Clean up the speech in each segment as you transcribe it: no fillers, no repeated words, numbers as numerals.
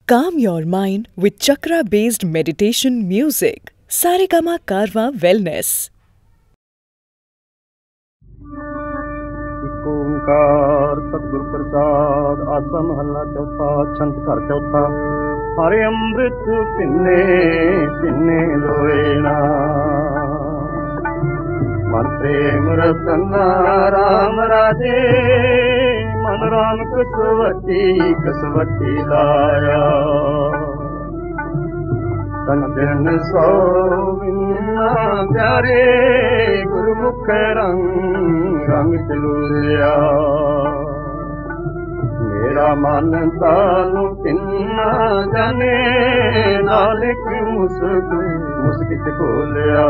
Calm your mind with chakra-based meditation music. Saregama Karwa Wellness. ਇੱਕ ਓਂਕਾਰ ਸਤਿਗੁਰ ਪ੍ਰਸਾਦ। ਆਸਾ ਮਹੱਲਾ ਚੌਥਾ। ਛੰਤ ਘਰ ਚੌਥਾ। ਹਰਿ ਅੰਮ੍ਰਿਤ ਪਿੰਨੇ ਪਿੰਨੇ ਲੋਏ ਨਾ, ਮਨ ਪ੍ਰੇਮ ਰਤਨਾ ਰਾਮ ਰਾਜੇ। ਮਨ ਰਾਮ ਕਸਵੱਟੀ ਲਾਇਆ, ਕੰਚਨ ਸੋਵਿਨਾ ਪਿਆਰੇ। ਗੁਰਮੁਖ ਰੰਗ ਚਲੂਰਿਆ, ਮੇਰਾ ਮਨ ਤਾਨੂੰ ਕਿੰਨਾ ਜਾਣੇ। ਨਾਨਕ ਮੁਸਕ ਚ ਖੋਲਿਆ,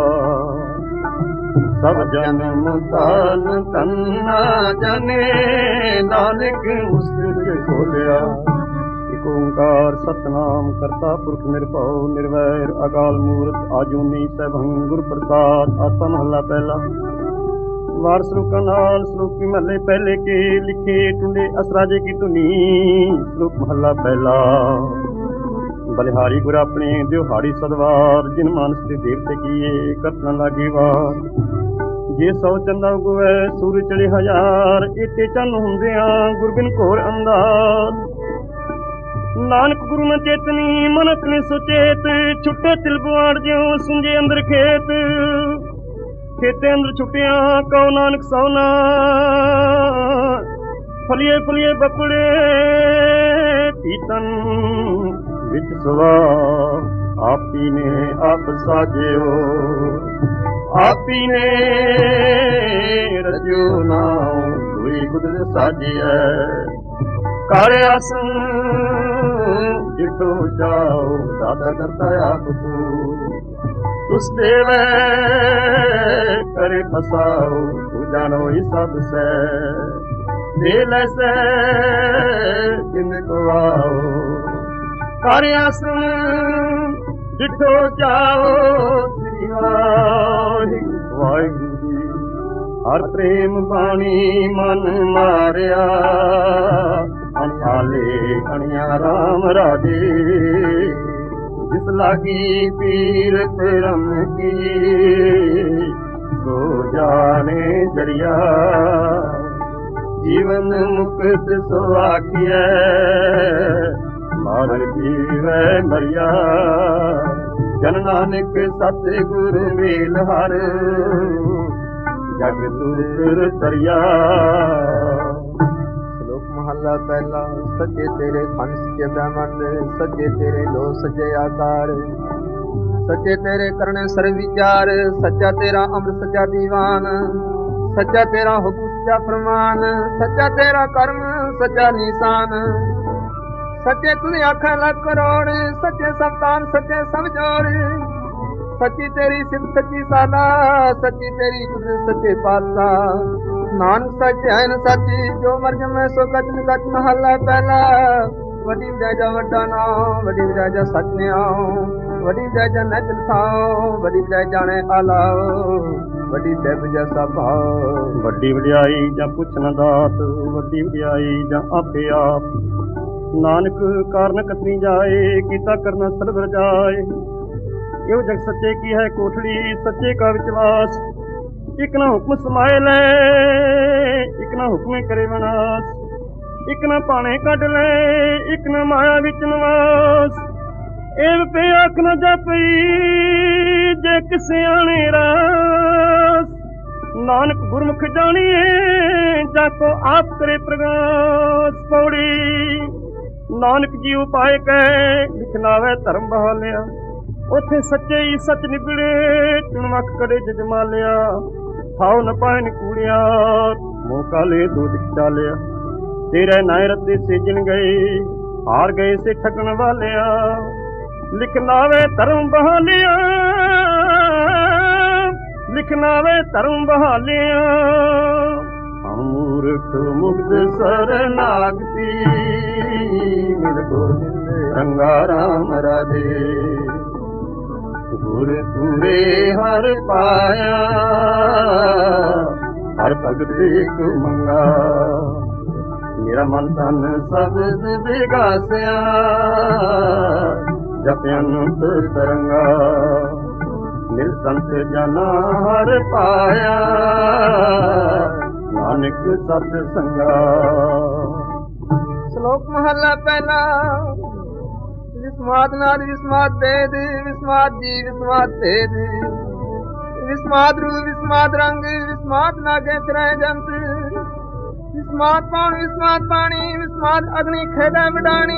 ਸਭ ਜਨਮ ਤਾਨ ਤੰਨਾ ਜਾਣੇ। ਨਾਨਕ ਮੁਸਕ ਚ ਖੋਲਿਆ। ਇੱਕ ਓਂਕਾਰ ਸਤਿਨਾਮ ਕਰਤਾ ਪੁਰਖ ਨਿਰਭਉ ਨਿਰਵੈਰ ਅਕਾਲ ਮੂਰਤ ਆਜੂਨੀ ਸੈਭੰ ਗੁਰ ਪ੍ਰਸਾਦ। ਆਸਾ ਮਹੱਲਾ ਪਹਿਲਾ। ਵਾਰ ਸਲੋਕਾਂ ਨਾਲ ਸਲੋਕੀ ਮਹੱਲੇ ਪਹਿਲੇ ਕੇ ਲਿਖੇ ਟੁੰਡੇ ਅਸਰਾਜੇ ਕੀ ਧੁਨੀ। ਸਲੋਕ ਮਹੱਲਾ ਪਹਿਲਾ। ਬਲਿਹਾਰੀ ਗੁਰ ਆਪਣੇ ਦਿਹਾੜੀ ਸਦਵਾਰ, ਜਿਨ ਮਾਨਸ ਦੇ ਦੇਵਤੇ ਕੀਏ ਕਰਤ ਨ ਲਾਗੇ ਵਾਰ। ਜੇ ਸੌ ਚੰਦਾ ਉਗਵੈ ਸੂਰਜ ਚੜੇ ਹਜ਼ਾਰ, ਏਤੇ ਚੰਨ ਹੁੰਦਿਆਂ ਗੁਰਬਿਨ ਘੋਰ ਅੰਧਾਰ। ਨਾਨਕ ਗੁਰੂ ਨ ਚੇਤਨੀ ਮਨ ਆਪਣੇ ਸੁਚੇਤ, ਛੁੱਟੇ ਤਿਲ ਬਵਾੜ ਜਿਉ ਸੁੰਝੇ ਅੰਦਰ ਖੇਤ। ਖੇਤੇ ਅੰਦਰ ਛੁੱਟਿਆ ਕਉ ਨਾਨਕ ਸੌਨਾ, ਫਲੀਏ ਫਲੀਏ ਬਪੜੇ ਪੀਤਨ ਵਿੱਚ ਸਵਾ। ਆਪੀ ਨੇ ਆਪ ਸਾਜਿਓ, ਆਪੀ ਨੇ ਰਜਿਓ ਨਾਉ। ਹੋਈ ਕੁਦਰਤ ਸਾਜੀਐ ਕਰ ਆਸਨ, ਜਿਠੋ ਜਾਓ ਦਾਦਾ ਕਰਤਾ ਆਪ ਤੁਸ ਦੇਵੈ ਕਰੇ ਫਸਾਓ। ਤੂੰ ਜਾਣੋ ਹੀ ਸਭ ਸੈ ਦੇ ਲੈਸੈ ਜਿੰਦ ਕੋ ਆਓ। ਕਰ ਆਸਨ ਜਿਠੋ ਜਾਓ। ਸ੍ਰੀ ਵਾਹਿਗੁਰੂ ਜੀ। ਹਰ ਪ੍ਰੇਮ ਬਾਣੀ ਮਨ ਮਾਰਿਆ, ਅਣਾਲੇ ਅਣਿਆ ਰਾਮ ਰਾਜੇ। ਜਿਸ ਲਾਗੀ ਪੀਰ ਧਰਮ ਕੀ, ਸੋ ਜਾਣੇ ਜਰੀਆ। ਜੀਵਨ ਮੁਕਤ ਸੋ ਆਖੀਐ, ਮਾਰਨ ਜੀਵੈ ਮਰਿਆ। ਜਨ ਨਾਨਕ ਸਤਿ ਗੁਰ ਮੇਲ ਹਰ, ਜਗ ਤੁਰ ਤਰਿਆ। ਸ਼ਲੋਕ ਮਹੱਲਾ ਪਹਿਲਾ। ਸੱਚੇ ਤੇਰੇ ਖੰਡ ਸੱਚੇ ਬ੍ਰਹਮੰਡ, ਸੱਚੇ ਤੇਰੇ ਲੋ ਸੱਚੇ ਆਕਾਰ। ਸੱਚੇ ਤੇਰੇ ਕਰਨੇ ਸਰਬ ਵਿਚਾਰ, ਸੱਚਾ ਤੇਰਾ ਅੰਮ੍ਰਿਤ ਸੱਚਾ ਦੀਵਾਨ। ਸੱਚਾ ਤੇਰਾ ਹੁਕਮ ਸੱਚਾ ਫਰਮਾਨ, ਸੱਚਾ ਤੇਰਾ ਕਰਮ ਸੱਚਾ ਨਿਸ਼ਾਨ। ਸੱਚੇ ਤੁਧ ਆਖਾਂ ਲੱਖ ਕਰੋੜ, ਸੱਚੇ ਸਵਤਾਨ ਸੱਚੇ ਸਭ ਜੋੜ। ਸੱਚੀ ਤੇਰੀ ਸਿਫਤ ਸੱਚੀ ਸਾਲਾ, ਸੱਚੀ ਤੇਰੀ ਕੁਦਰਤ ਸੱਚੇ ਪਾਤਸ਼ਾਹ। ਨਾਨਕ ਸੱਚ ਹੈ ਨ ਸੱਚੀ, ਜੋ ਮਰ ਜਮੈ ਸੋ ਕਚ ਨ ਕਚ। ਮਹੱਲਾ ਪਹਿਲਾ। ਵੱਡੀ ਵਿਰਾਜਾ ਵੱਡਾ ਨਾਮ, ਵੱਡੀ ਵਿਰਾਜਾ ਸੱਚ ਨਿਆਉ। ਵੱਡੀ ਵਿਰਾਜਾ ਨਚਲ ਥਾਉ, ਵੱਡੀ ਵਿਰਾਜ ਜਾਣੇ ਆਲਾਓ। ਵੱਡੀ ਸਹਿਬ ਜੈਸਾ ਭਾਉ। ਵੱਡੀ ਵਡਿਆਈ ਜਾਂ ਪੁੱਛ ਨ ਦਾਤ, ਵੱਡੀ ਵਡਿਆਈ ਜਾਂ ਆਪੇ ਆਪ। ਨਾਨਕ ਕਾਰਨ ਕਤਨੀ ਜਾਏ, ਕੀਤਾ ਕਰਨਾ ਸਰਬ ਰਜਾਏ। ਇਹੋ ਜਗ ਸੱਚੇ ਕੀ ਹੈ ਕੋਠੜੀ, ਸੱਚੇ ਕਾ ਵਿਸ਼ਵਾਸ। ਇੱਕ ਨਾ ਹੁਕਮ ਸਮਾਏ ਲੈ, ਇੱਕ ਨਾ ਹੁਕਮੇ ਕਰੇ ਵਿਨਾਸ਼। ਇੱਕ ਨਾ ਭਾਣੇ ਕੱਢ ਲੈ, ਇੱਕ ਨਾ ਮਾਇਆ ਵਿੱਚ ਨਿਵਾਸ। ਏਵ ਪੇ ਆਖ ਨਾ ਜਾਪਈ, ਜੇ ਕਿਸੇ ਆਣੇ ਰਾਸ। ਨਾਨਕ ਗੁਰਮੁਖ ਜਾਣੀਏ, ਜਾ ਕੋ ਆਪ ਕਰੇ ਪ੍ਰਗਾਸ। ਪੌੜੀ। ਨਾਨਕ ਜੀ ਉਪਾਏ ਕਹਿ, ਲਿਖਲਾਵੇ ਧਰਮ ਬਹਾਲਿਆ। ਉੱਥੇ ਸੱਚੇ ਹੀ ਸੱਚ ਨਿਬੜੇ, ਚੁਣਵਕ ਕੜੇ ਜਜਮਾਲਿਆ। ਥਾਉ ਨ ਪਾਇਨ ਕੂੜਿਆ, ਮੂੰਹ ਕਾਲੇ ਦੁੱਧ ਚਾਲਿਆ। ਤੇਰੇ ਨਾਇ ਰੱਤੇ ਸੇਜਣ ਗਏ, ਹਾਰ ਗਏ ਸੇ ਠੱਗਣ ਵਾਲਿਆ। ਲਿਖਨਾਵੇ ਧਰਮ ਬਹਾਲਿਆ, ਲਿਖਨਾਵੇ ਧਰਮ ਬਹਾਲਿਆ। ਮੂਰਖ ਮੁਗਧ ਸਰਨਾਗਤੀ, ਮਿਲ ਗੋਬਿੰਦ ਰੰਗਾ ਰਾਮ ਰਾਧੇ। ਗੁਰ ਪੂਰੇ ਹਰ ਪਾਇਆ, ਹਰ ਭਗਤ ਇੱਕ ਮੰਗਾ। ਮੇਰਾ ਮਨ ਤਨ ਸਬਦ ਵਿਗਾਸਿਆ ਜਪਿ ਅਨੰਤ ਤਰੰਗਾ ਮਿਲ ਸੰਤ ਜਨਾ ਹਰ ਪਾਇਆ ਨਾਨਕ ਸਤ ਸੰਗਾ। ਸ਼ਲੋਕ ਮਹਲਾ ਪਹਿਲਾ। ਵਿਸਮਾਦ ਨਾਦ ਵਿਸਮਾਦ ਭੇਦ ਵਿਸਮਾਦ ਜੀ ਵਿਸਮਾਦ ਭੇਦ ਵਿਸਮਾਦ ਰੂ ਵਿਸਮਾਦ ਰੰਗ ਵਿਸਮਾਦ ਨਾਗੇ ਫਿਰੈ ਜੰਤ ਵਿਸਮਾਦ ਪਾਣ ਵਿਸਮਾਦ ਪਾਣੀ ਵਿਸਮਾਦ ਅਗਨੀ ਖੇਡੈ ਵਡਾਣੀ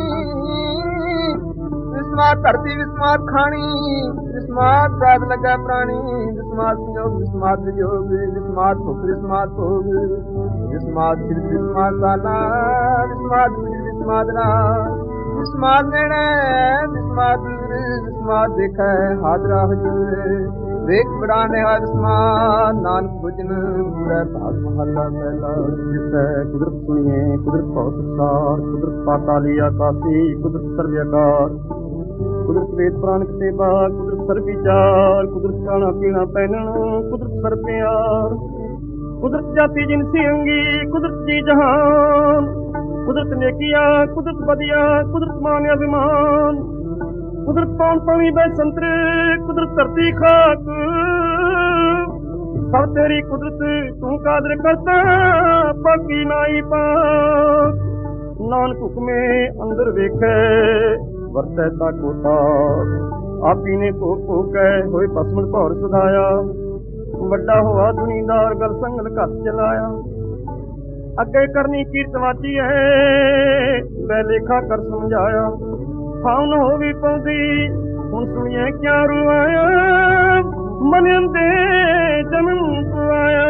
ਵਿਸਮਾਦ ਧਰਤੀ ਵਿਸਮਾਦ ਖਾਣੀ ਵਿਸਮਾਦ ਸਾਧ ਲੱਗਾ ਪ੍ਰਾਣੀ ਵਿਸਮਾਦ ਸੰਯੋਗ ਵਿਸਮਾਦ ਵਿਜੋਗ ਵਿਸਮਾਦ ਭੁਖ ਵਿਸਮਾਦ ਭੋਗ ਵਿਸਮਾਦ ਸਿਰ ਵਿਸਮਾਦ ਸਾਲਾ ਵਿਸਮਾਦ ਵਿਸਮਾਦ ਰਾ ਵਿਸਮਾਦ ਨੇੜੇ ਵਿਸਮਾਦ ਦੂਰ ਵਿਸਮਾਦ ਦੇਖੈ ਹਾਜ਼ਰਾ ਹਜੂਰ ਵੇਖ ਬੜਾਣੇ ਹੈ ਵਿਸਮਾਦ ਨਾਨਕ ਭਜਨ ਪੂਰਾ ਭਾਗ ਮਹਲਾ ਪਹਿਲਾ। ਜਿਸੈ ਕੁਦਰਤ ਸੁਣੀਏ ਕੁਦਰਤ ਭਉ ਸੰਸਾਰ ਕੁਦਰਤ ਪਾਤਾਲੀ ਆਕਾਸੀ ਕੁਦਰਤ ਸਰਬ ਆਕਾਰ ਕੁਦਰਤ ਵੇਦ ਪੁਰਾਣ ਕਿਤੇ ਬਾਗ ਕੁਦਰਤ ਸਰਬ ਵਿਚਾਰ ਕੁਦਰਤ ਖਾਣਾ ਪੀਣਾ ਪਹਿਨਣ ਕੁਦਰਤ ਸਰਬ ਪਿਆਰ ਕੁਦਰਤ ਜਾਤੀ ਜਿਨਸੀ ਅੰਗੀ ਕੁਦਰਤ ਜੀ ਜਹਾਨ ਕੁਦਰਤ ਨੇਕੀਆ ਕੁਦਰਤ ਬਦੀਆ ਕੁਦਰਤ ਮਾਨ ਅਭਿਮਾਨ ਕੁਦਰਤ ਪਾਉਣ ਪਾਣੀ ਬੈ ਸੰਤਰ ਕੁਦਰਤ ਧਰਤੀ ਖਾਕ ਸਭ ਤੇਰੀ ਕੁਦਰਤ ਤੂੰ ਕਾਦਰ ਕਰਤਾ ਬਾਕੀ ਨਾਈ ਪਾਕ ਨਾਨਕ ਹੁਕਮੇ ਅੰਦਰ ਵੇਖੈ ਵਰਤੈ ਤਾ ਕੋਤਾ ਆਪੀ ਨੇ ਭੋਗ ਭੋਗੈ ਹੋਏ ਪਸਮਨ ਭੌਰ ਸਦਾਇਆ ਵੱਡਾ ਹੋਆ ਦੁਨੀਦਾਰ ਗਲ ਸੰਗਲ ਘੱਟ ਚਲਾਇਆ ਅੱਗੇ ਕਰਨੀ ਕੀਰਤ ਵਾਚੀ ਹੈ ਲੈ ਲੇਖਾ ਕਰ ਸਮਝਾਇਆ ਫਾਉਨ ਹੋ ਵੀ ਪਉਂਦੀ ਹੁਣ ਸੁਣੀਏ ਕਿਆ ਰੁਆਇਆ ਮਨ ਅੰਦੇ ਜਨਮ ਪੁਆਇਆ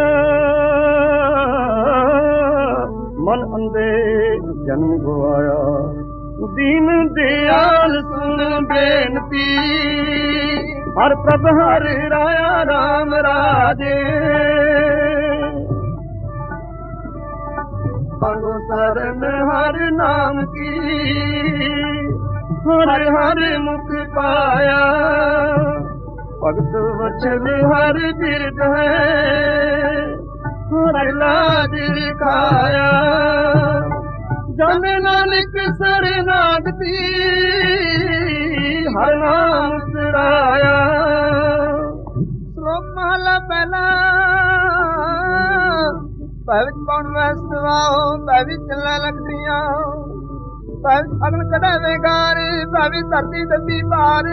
ਮਨ ਅੰਦੇ ਜਨਮ ਗਵਾਇਆ ਦੀਨ ਦਿਆਲ ਸੁਣ ਬੇਨਤੀ ਹਰ ਪ੍ਰਭ ਹਰ ਰਾਇਆ ਰਾਮ ਰਾਜੇ ਪੰਗੋ ਸਰਨ ਹਰ ਨਾਮ ਕੀ ਹਰ ਹਰ ਮੁਖ ਪਾਇਆ ਭਗਤ ਵਚਨ ਹਰ ਬਿਰਧ ਹੈ ਹਰ ਲਾਜ ਲਿਖਾਇਆ ਜਨ ਨਾਨਕ ਸਰਨਾਗਤੀ ਹਰ ਨਾਮ ਸਰਾਇਆ। ਸ਼ਲੋਕ ਮਹਲਾ ਪਹਿਲਾ। ਭੈ ਵਿੱਚ ਪਾਉਣ ਵਸਤਵਾਓ ਭੈ ਵਿੱਚ ਚੱਲੈ ਲਖਦੀਆਂ ਭੈ ਵਿੱਚ ਅਗਨ ਕਢੈ ਵੇਗਾਰ ਭੈ ਵਿੱਚ ਧਰਤੀ ਦੱਬੀ ਭਾਰ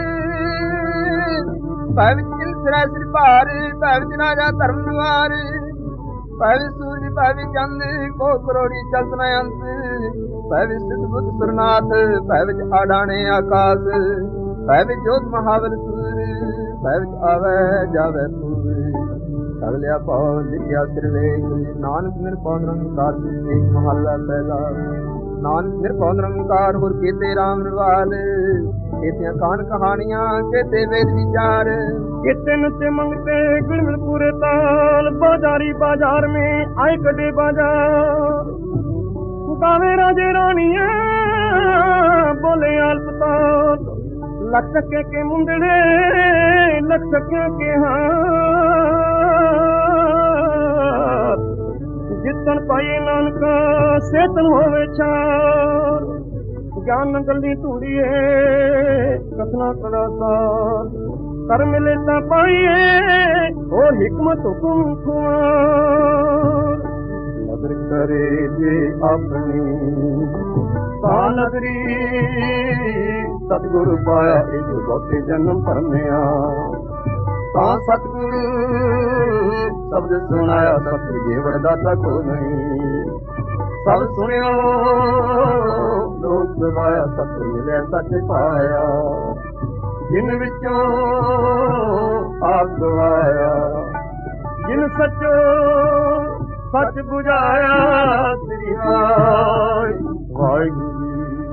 ਭੈ ਵਿੱਚ ਜਿਲ ਸਿਰੈ ਸਿਰ ਭਾਰ ਭੈ ਵਿੱਚ ਰਾਜਾ ਧਰਮ ਦੁਆਰ ਭੈ ਵਿੱਚ ਸੂਰਜ ਭੈ ਵਿੱਚ ਚੰਦ ਕੋ ਕਰੋੜੀ ਚਲਤ ਨ ਅੰਤ ਭੈ ਵਿੱਚ ਸਿੱਧ ਬੁੱਧ ਸੁਰਨਾਥ ਭੈ ਵਿੱਚ ਆਡਾਣੇ ਆਕਾਸ਼ ਭੈ ਵਿੱਚ ਜੋਤ ਮਹਾਬਲ ਸੂਰ ਭੈ ਵਿੱਚ ਆਵੈ ਜਾਵੈ ਪੂਰ ਸਗਲਿਆ ਭਾਉ ਲਿਖਿਆ ਸਿਰ ਵੇਖ ਨਾਨਕ ਨਿਰਭਉ ਨਿਰੰਕਾਰ ਇੱਕ ਮਹਲਾ ਪਹਿਲਾ। ਨਾਨਕ ਨਿਰਭਉ ਨਿਰੰਕਾਰ ਹੋਰ ਕੀਤੇ ਰਾਮ ਨਿਵਾਲ ਕੀਤੀਆਂ ਕਾਨ ਕਹਾਣੀਆਂ ਕੀਤੇ ਵੇਦ ਵਿਚਾਰ ਕੀਤੇ ਨਚੇ ਮੰਗਤੇ ਗੁਣ ਮਿਲ ਪੂਰੇ ਤਾਲ ਬਾਜ਼ਾਰੀ ਬਾਜ਼ਾਰ में आए कटे बाजार गावे राजे रानिया बोले आलपताल लख टके के मुंदड़े लख टके के हाथ जितन पाए नानका सेतन होवे चार ज्ञान गली ढूंढिए कथना कलासार कर मिले ता पाइए और हिकमत हुकुम खुआर नजर करे जे अपनी ता नगरी सतगुरु पाया एक बहुते जन्म भरमिया ता सतगुरु शब्द सुनाया सतगुरु जे वरदाता को नहीं सब सुनियो लोक सवाया सतगुरु मिले सच पाया जिन विचों आप गवाया जिन सचो सच बुझाया श्री वाहिगुरू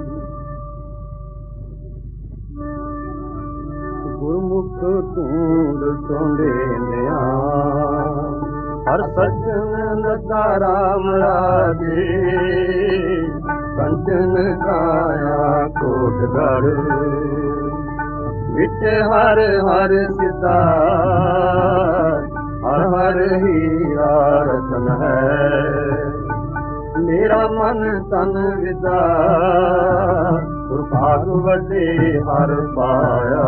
गुरमुख ढूंढ ढूंढे निया हर सज्जन लता राम राजे कंचन काया कोटगढ़ विच हर हर सिता हर हर हीरा रतन है ਮੇਰਾ ਮਨ ਤਨ ਵਿਦਾ ਸੁਰਭਾਗ ਵੱਡੇ ਹਰ ਪਾਇਆ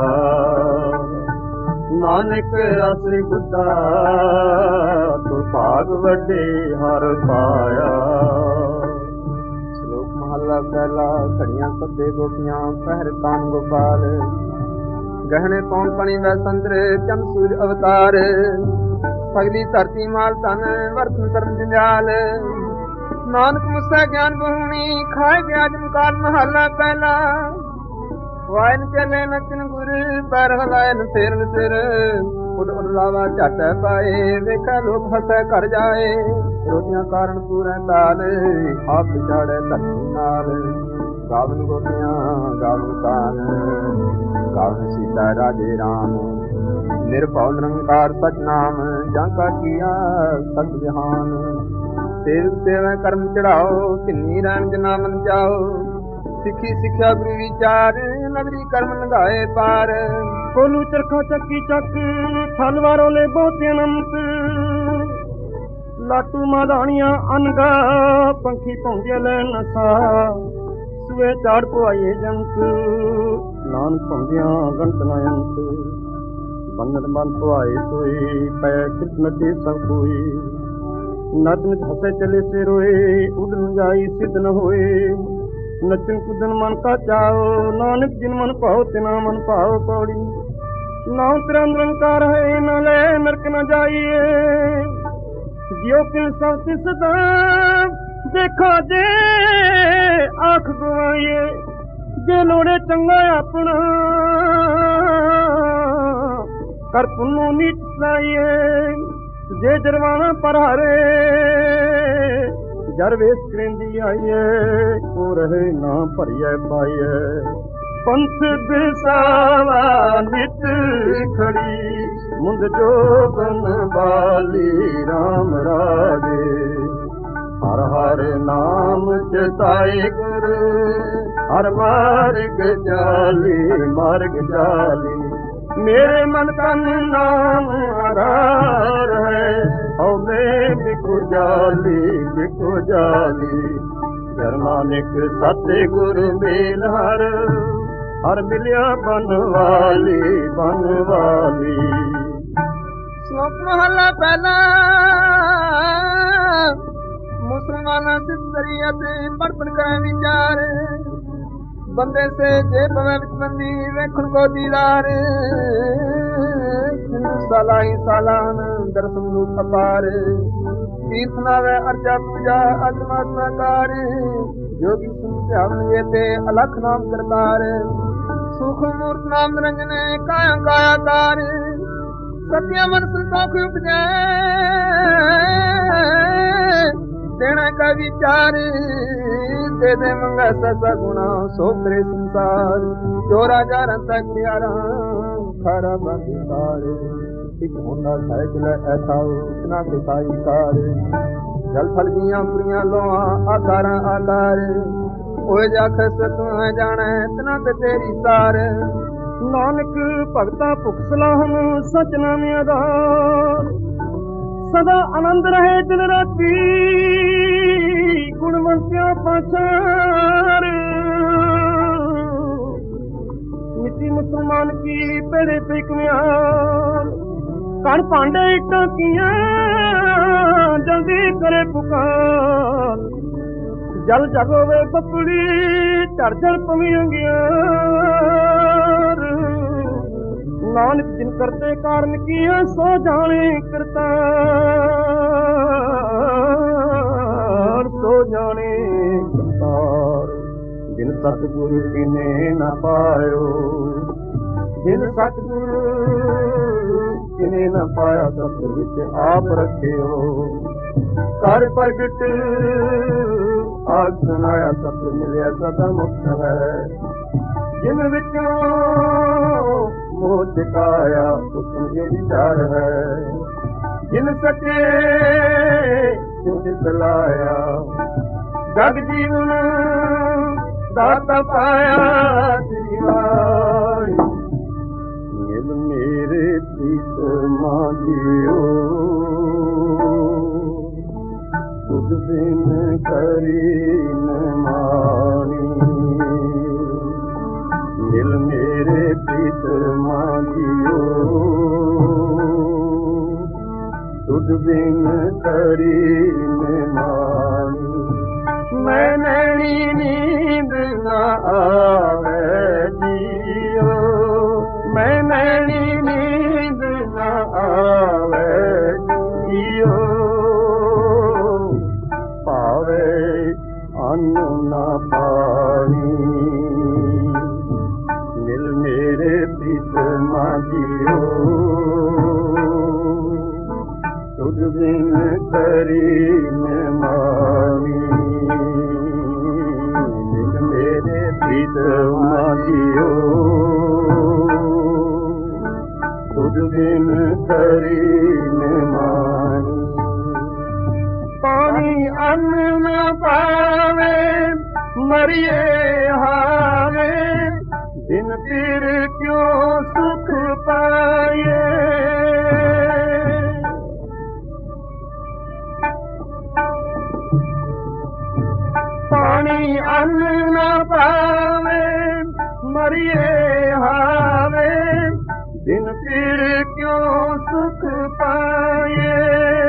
ਨਾਨਕ ਰਸ ਗੁੱਦਾ ਸੁਰਭਾਗ ਵੱਡੇ ਹਰ ਪਾਇਆ। ਸ਼ਲੋਕ ਮਹੱਲਾ ਪਹਿਲਾ। ਘੜੀਆਂ ਸੱਦੇ ਗੋਪੀਆਂ ਪਹਿਰ ਕਾਨ ਗੋਪਾਲ ਗਹਿਣੇ ਪੌਣ ਪਣੀ ਵੈ ਸੰਦਰ ਚੰਦ ਸੂਰਜ ਅਵਤਾਰ ਸਗਲੀ ਧਰਤੀ ਮਾਲ ਤਨ ਵਰਤਨ ਸਰਮ ਜੰਜਾਲ ਨਾਨਕ ਮੁਸਾ ਗਿਆਨ ਬਹੁਣੀ ਖਾਏ ਗਿਆ ਜਮਕਾਲ ਮਹੱਲਾ ਪਹਿਲਾ। ਵਾਇਨ ਚਲੇ ਨਚਨ ਗੁਰ ਪਰ ਹਲਾਇਨ ਫੇਰਨ ਸਿਰ ਉਡ ਉਡਲਾਵਾ ਝਟ ਪਾਏ ਵੇਖਾ ਲੋਕ ਹੱਸੈ ਘਰ ਜਾਏ ਰੋਟੀਆਂ ਕਾਰਨ ਪੂਰੇ ਤਾਲ ਆਪ ਵਿਛਾੜੇ ਧਰਤੀ ਨਾਲ ਗਾਵਨ ਗੋਪੀਆਂ ਗਾਵਨ ਕਾਨ ਗਾਵਨ ਸੀਤਾ ਰਾਜੇ ਰਾਮ ਨਿਰਭਉ ਨਿਰੰਕਾਰ ਸਚਨਾਮ ਜਾਂ ਕਾ ਕੀਆ ਸਤ ਜਹਾਨ ਸੇਵ ਸੇਵਾ ਕਰਮ ਚੜਾਓ ਧਿੰਨੀ ਰਹਿਣ ਜਨਾ ਮਨ ਜਾਓ ਸਿੱਖੀ ਸਿੱਖਿਆ ਗੁਰੂ ਵਿਚਾਰ ਨਗਰੀ ਕਰਮ ਲੰਘਾਏ ਪਾਰ ਕੋਲੂ ਚਰਖਾ ਚੱਕੀ ਚੱਕ ਥਲਵਾਰੋਂ ਲੈ ਬਹੁਤੇ ਅਨੰਤ ਲਾਟੂ ਮਾਦਾਣੀਆਂ ਅਨਗਾ ਪੰਖੀ ਭੌਂਦੇ ਲੈ ਨਸਾ ਸੂਏ ਝਾੜ ਪਵਾਈਏ ਜੰਤ ਨਾਨਕ ਭੌਂਦਿਆਂ ਗੰਤ ਨਾ ਅੰਤ ਬੰਨਣ ਮਨ ਪਵਾਏ ਸੋਈ ਪੈ ਕਿਤ ਨਚੇ ਸਭ ਕੋਈ ਨਚ ਨਚ ਹੱਸੇ ਚਲੇ ਸੇ ਰੋਏ ਉਡਨ ਜਾਈ ਸਿੱਧ ਨ ਹੋਏ ਨਚਨ ਕੁਦਨ ਮਨ ਕਾ ਚਾਓ ਨਾਨਕ ਜਿਨ ਮਨ ਭਾਉ ਤਿਨਾ ਮਨ ਭਾਉ ਪੌੜੀ ਨਾਮ ਤੇਰਾ ਨਿਰੰਕਾਰ ਹੈ ਨਾ ਲੈ ਨਰਕ ਨ ਜਾਈਏ ਜਿਉ ਕਿਨ ਸਭ ਤਿਸ ਦਾ ਦੇਖੋ ਜੇ ਆਖ ਗਵਾਈਏ ਜੇ ਲੋੜੇ ਚੰਗਾ ਆਪਣਾ ਕਰ ਪੁੰਨੂ ਨੀਚ ਲਾਈਏ ਜੇ ਜਰਵਾਣਾ ਪਰ ਹਰੇ ਜਰ ਵੇਸ ਕਰਿੰਦੀ ਆਈਏ ਕੋ ਰਹੇ ਨਾ ਭਰੀਏ ਪਾਈਏ ਪੰਥ ਦਿਸਾਵਾ ਨਿਤ ਖੜੀ ਮੁੰਦ ਜੋਬਨ ਬਾਲੀ ਰਾਮ ਰਾਜੇ ਹਰ ਹਰ ਨਾਮ ਚਿਤਾਏ ਗੁਰ ਹਰ ਮਾਰਗ ਚਾਲੀ ਮਾਰਗ ਚਾਲੀ ਮੇਰੇ ਮਨ ਤਨ ਨਾਮ ਆਧਾਰ ਹੈ ਹਉਮੈ ਬਿਖੁ ਜਾਲੀ ਜਰ ਨਾਨਕ ਸਤਿ ਗੁਰ ਮੇਲ ਹਰ ਮਿਲਿਆ ਬਨਵਾਲੀ ਸ਼ਲੋਕ ਮਹੱਲਾ ਪਹਿਲਾ। ਮੁਸਲਮਾਨਾਂ ਸਿੱਧ ਸ਼ਰੀਅਤ ਪੜ੍ਹ ਕਰੇ ਵਿਚਾਰ ਬੰਦੇ ਸੇ ਜੇ ਪਵੇ ਵਿੱਚ ਬੰਦੀ ਵੇਖਣ ਕੋ ਦੀਦਾਰ ਹਿੰਦੂ ਸਾਲਾ ਹੀ ਸਾਲਾਨ ਦਰਸ਼ਨ ਨੂੰ ਅਪਾਰ ਤੀਰਥ ਨਾਵੇ ਅਰਜਾ ਪੂਜਾ ਅਜਮਾਸ ਨਾਕਾਰ ਜੋਗੀ ਸੁਨ ਧਿਆਵਨ ਜੇ ਤੇ ਅਲਖ ਨਾਮ ਕਰਤਾਰ ਸੁਖ ਮੂਰਤ ਨਾਮ ਨਿਰੰਜਨ ਕਾਇਆ ਕਾਇਆ ਤਾਰ ਸਤਿਆ ਮਨ ਸੰਤੋਖ ਉਪਜੈ ਦੇਣਾ ਕਾ ਵਿਚਾਰ ਦੇ ਦੇ ਮੰਗਾ ਸਸਾ ਗੁਣਾ ਸੋ ਕਰੇ ਸੰਸਾਰ ਚੋਰਾ ਜਾਰਾਂ ਤੱਕ ਪਿਆਰਾ ਖਾਰਾ ਬੰਦਾਰ ਇੱਕ ਹੁੰਦਾ ਸਾਇਕ ਲੈ ਐਸਾ ਇਤਨਾ ਦਿਖਾਈ ਕਾਰ ਜਲ ਫਲ ਜੀਆਂ ਪੁਰੀਆਂ ਲੋਹਾਂ ਆਕਾਰਾਂ ਆਕਾਰ ਓਏ ਜਾਖਸ ਤੂੰ ਜਾਣੈ ਇਤਨਾ ਤੇ ਤੇਰੀ ਸਾਰ ਨਾਨਕ ਭਗਤਾ ਭੁਖ ਸਲਾਹਨ ਸਚ ਨਾਮੇ ਆਧਾਰ ਸਦਾ ਆਨੰਦ ਰਹੇ ਦਿਨ ਰਾਤੀ ਗੁਣਵੰਤਿਆ ਪਾਛਾਰ ਮਿੱਟੀ ਮੁਸਲਮਾਨ ਕੀ ਪੇੜੇ ਤੇ ਕਮਿਆਰ ਕਣ ਭਾਂਡੇ ਇੱਟਾਂ ਕੀਆਂ ਜਲਦੀ ਕਰੇ ਪੁਕਾਰ ਜਲ ਜਗੋਵੇ ਬੱਪੜੀ ਝੜ ਝੜ ਪਵੀਂ ਅੰਗਿਆਰ ਨਾਨਕ ਜਿਨ ਕਰਤੇ ਕਾਰਨ ਕੀਆ ਸੋ ਜਾਣੇ ਕਰਤਾਰ ਸੋ ਜਾਣੇ ਕਰਤਾਰ ਜਿਨ ਸਤਿਗੁਰੂ ਕੀਨੇ ਨਾ ਪਾਇਓ ਜਿਨ ਸਤਿਗੁਰੂ ਕੀਨੇ ਨਾ ਪਾਇਆ ਸਤਿ ਵਿੱਚ ਆਪ ਰੱਖਿਓ ਕਰ ਪ੍ਰਗਟ ਆਗ ਸੁਨਾਇਆ ਸਤਿ ਮਿਲਿਆ ਸਦਾ ਮੁਕਤ ਹੈ ਜਿਨ ਵਿੱਚੋਂ ਮੋਹ ਚਕਾਇਆ ਉਸਨੂੰ ਇਹ ਵਿਚਾਰ ਹੈ ਜਿਨ ਸਕੇ ਜਿਨ ਚਲਾਇਆ ਜਗ ਜੀਵਨ ਦਾਤਾ ਪਾਇਆ ਸ੍ਰੀ ਵਾਹਿ ਮਿਲ ਮੇਰੇ ਪ੍ਰੀਤ ਮਾਂਜਿਓ ਤੁਧ ਬਿਨ ਕਰੀ दिल मेरे प्रीतमा जियो तुझ बिन करी निमानी मैं नैनी नींद न आवे जियो मैं नैनी नींद न आवे जियो पावे अन्न न पानी मिल मेरे प्रीतमा जियो तुझ बिन करी निमानी मिल मेरे प्रीतमा जियो तुझ बिन करी निमानी पानी अन्न न पावे मरिए हावे दिन फिर क्यों सुख पाए पानी अन्न न पावे मरिए हावे दिन फिर क्यों सुख पाए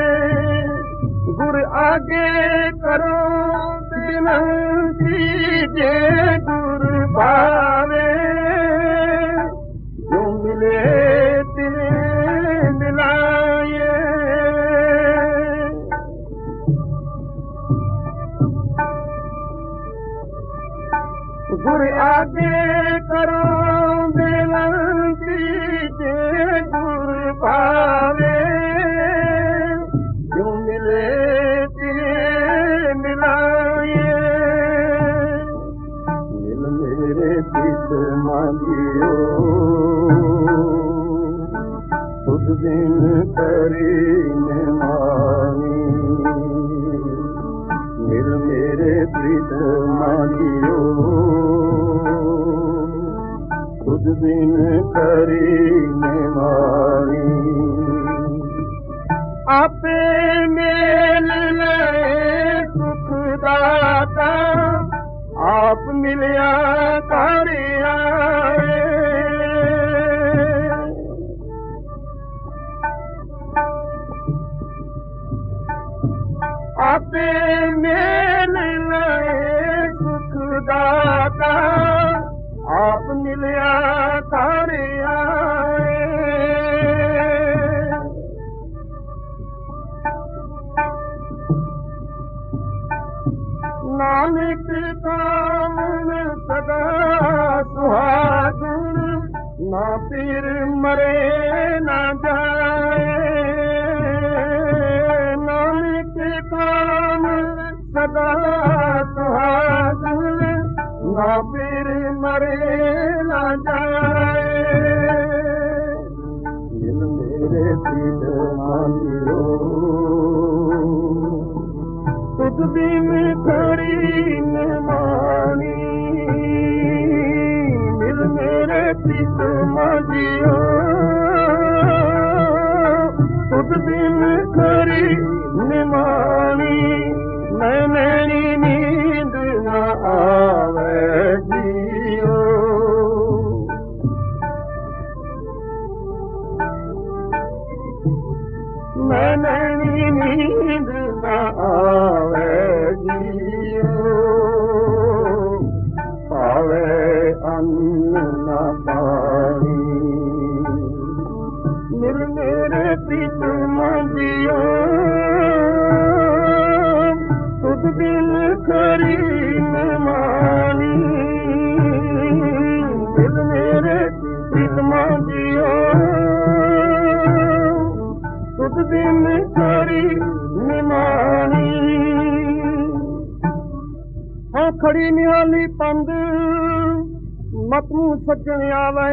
गुर आगे करो विनती जे गुर पावे जो मिले तिले मिलाए गुर आगे करो विनती जे गुर पावे जो मिले तिले मिलाए मिल मेरे प्रीतमा जियो तुझ बिन करी निमानी मिल मेरे प्रीतमा जियो तुझ बिन करी निमानी आपे मेल ले सुख दाता आप मिलिया करे आए आपे मेल ले सुख दाता आप मिलिया करे आए नानक काम सदा सुहागन ना पीर मरे ना जाए नानक काम सदा सुहागन ना पीर मरे ना जाए दिल मेरे प्रीतमा जियो तुझ बिन करी निमानी मिल मेरे प्रीतमा जियो तुझ बिन करी निमानी मैं नैनी नींद न आवे जियो मैं नैनी नींद न आवे जियो पावे अन्न न पानी मिल मेरे प्रीतमा जियो तुझ बिन करी निमानी मिल मेरे प्रीतमा जियो तुझ बिन करी निमानी हाँ खड़ी निहाली पंद मतू सज्जन आवे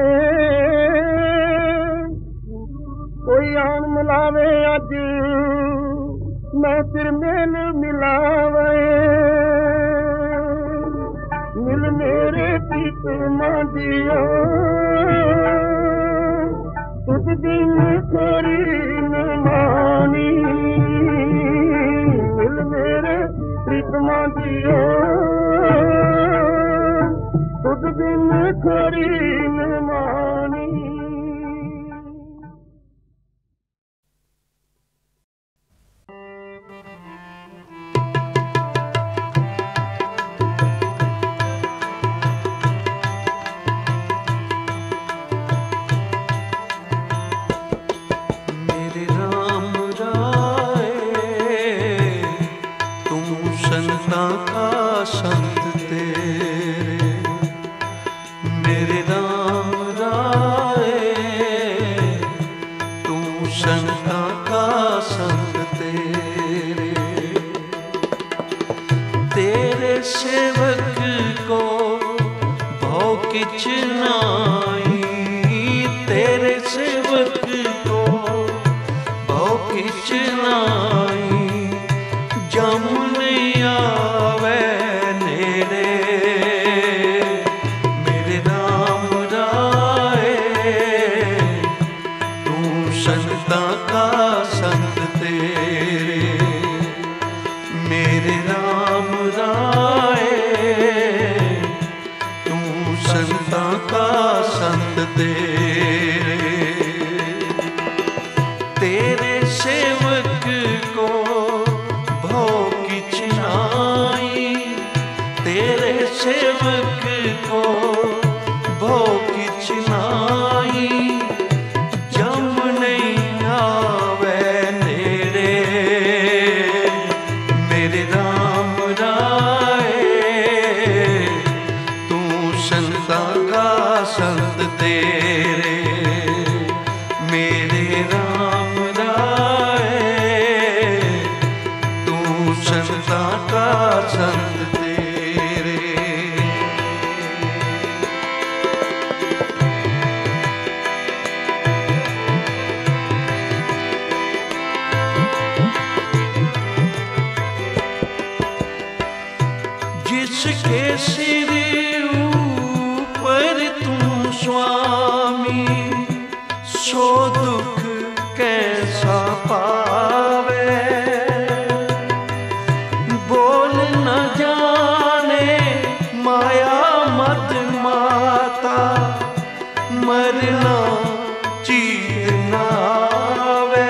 कोई आन मिलावे अज मैं फिर मेल मिलावे मिल मेरे प्रीतमा जियो तुझ बिन करी निमानी मिल मेरे प्रीतमा जियो तुझ बिन खड़ी मेहमानी। मेरे राम राय तुम संता का संत तेरे, मेरे राम राय तुम संता का संत तेरे, तेरे सेवक को भौ किछ नाई, तेरे सेवक को भौ किछ नाई, जम नहीं आवे नेड़े, मेरे राम राय तू संता का संत तेरे, मेरे राम राय तू संता का संत तेरे, तेरे सेवक को भौ किछ नाई, तेरे सेवक को भौ किछ नाई, जम नहीं आवे नेड़े, मेरे राम राय तू संता का संत तेरे, मेरे राम राय तू संता का संत तेरे। जिसके सिर ऊपर तू स्वामी, सो दुख कैसा पावे, बोल न जाने माया मत माता, मरना चीत न आवे,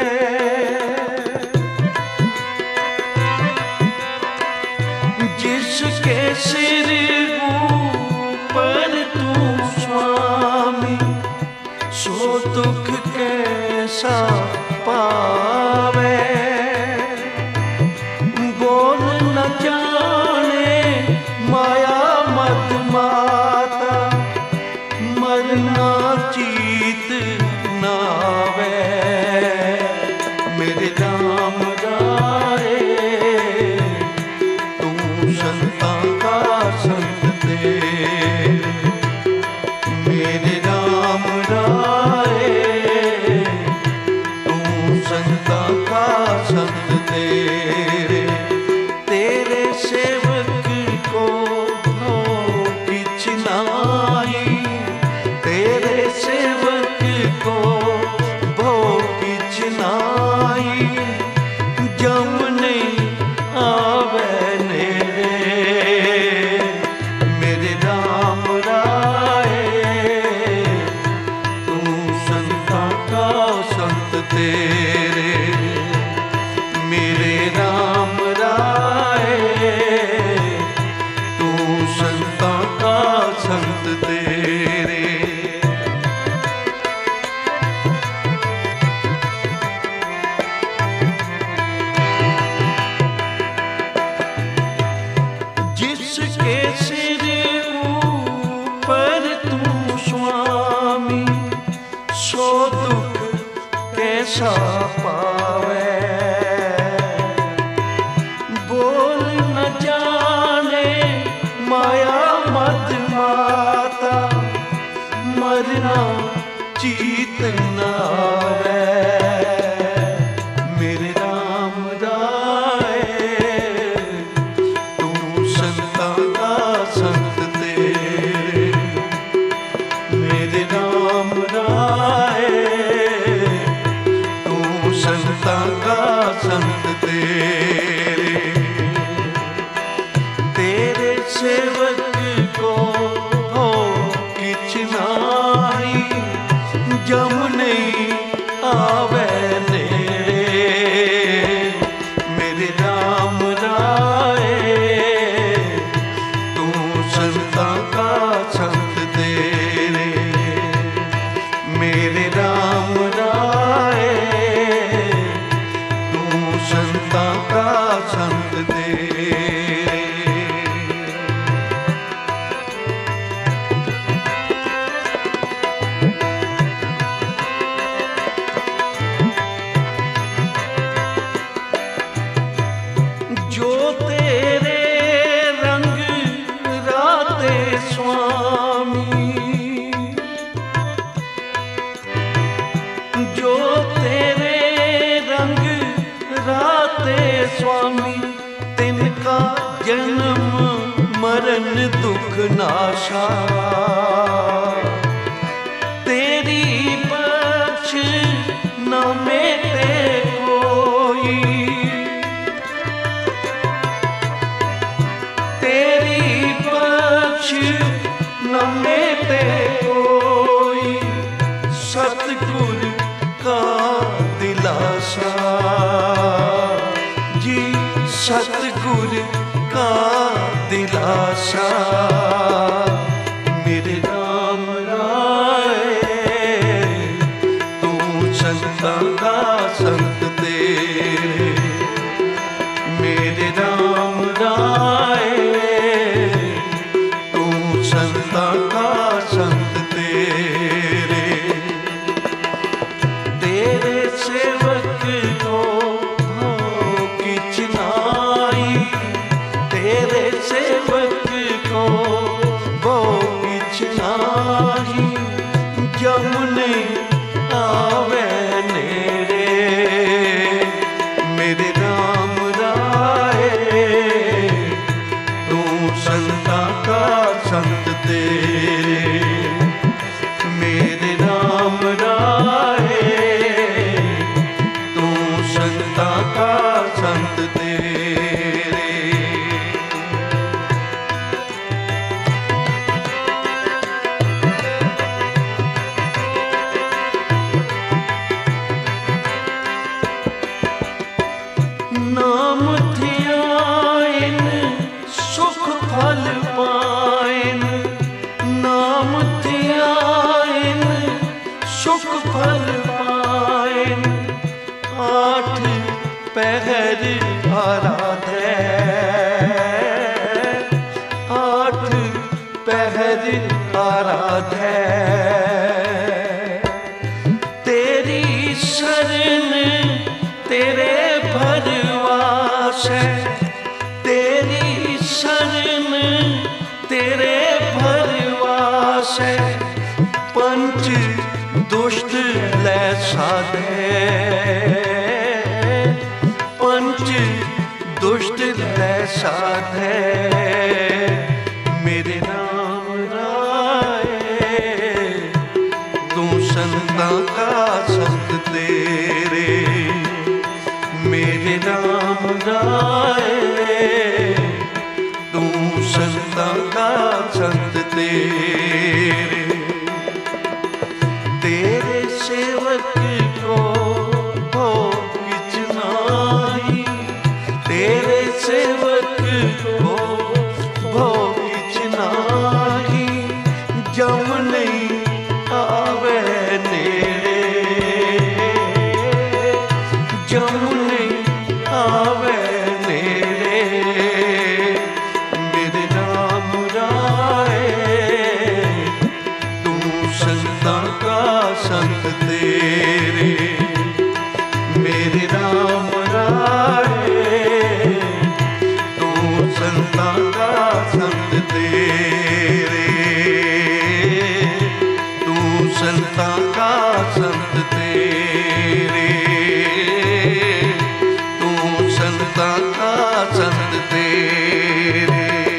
जिसके सिर ऊपर तू स्वामी, सो दुख कैसा पावे, बोल न जाने माया मत माता, मरना चीत न आवे, मेरे राम राय तू संता का संत तेरे, मेरे राम राय तू संता का संत तेरे, तेरे सेवक को भौ किछ नाई, तेरे सेवक को भौ किछ नाई, जम नहीं आवे नेड़े, मेरे राम राय तू संता का संत तेरे, मेरे राम राय तू संता का संत तेरे। जिसके सिर ऊपर तू स्वामी, सो दुख कैसा पावे, बोल न जाने माया मत माता, मरना चीत न आवे, मेरे राम राय तू संता का संत तेरे, मेरे राम राय तू संता का संत तेरे, तेरे सेवक को हो स्वामी तिनका जन्म मरण दुख नाशा। तेरी बख्श न मेटे कोई, तेरी बख्श न मेटे कोई, सतगुर का दिलासा जी, सतगुर का दिलासा। मेरे राम राय तू संता का संत तेरे, मेरे राम राय तू संता का संत तेरे। तेरे सेवक को भाव किछ नाई, तेरे सेवक को भाव किछ नाई, जमुने आवे नेड़े। मेरे राम राय तू संता का संत तेरे, मेरे राम राय तू संता का संत तेरे। नाम ध्यान सुख फल पाइन, नाम ध्यान सुख फल पाइन। आठ पहर आराधे, आठ पहर आराधे। तेरी शरण तेरे भरवास है, तेरी शरण तेरे भरवास है। पंच दुष्ट ले साधे, पंच दुष्ट ले साधे। मेरे राम राय तू संता का संत तेरे, मेरे राम राय तू संता का संत तेरे। तेरे सेवक को भोग किछ नाई, तेरे सेवक को भोग किछ नाई, जमुने आवे नेड़े। जमुने आवे नेड़े, मेरे राम राय तू संता का संत तेरे, मेरे राम राय तू संता का संत तेरे, तू संता का संत तेरे, तू संता का संत तेरे।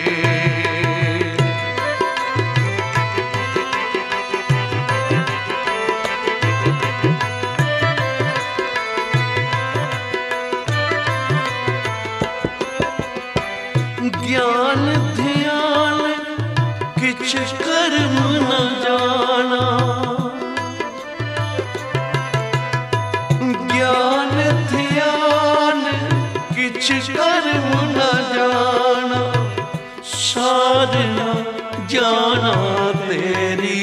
ज्ञान ध्यान किछ कर्म न जाना, ज्ञान ध्यान किछ कर्म न जाना। सार न जाना तेरी,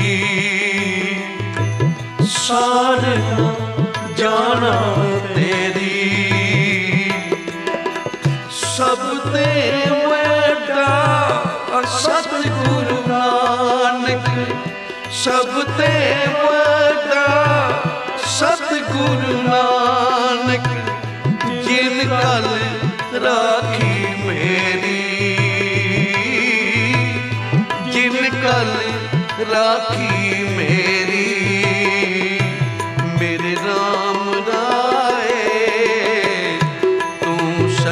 सार न जाना तेरी। सब ते वड्डा सतगुरु नानक, सब ते वड्डा सतगुरु नानक। जिन कल राखी मेरी, जिन कल राखी मेरी। मेरे राम राय तू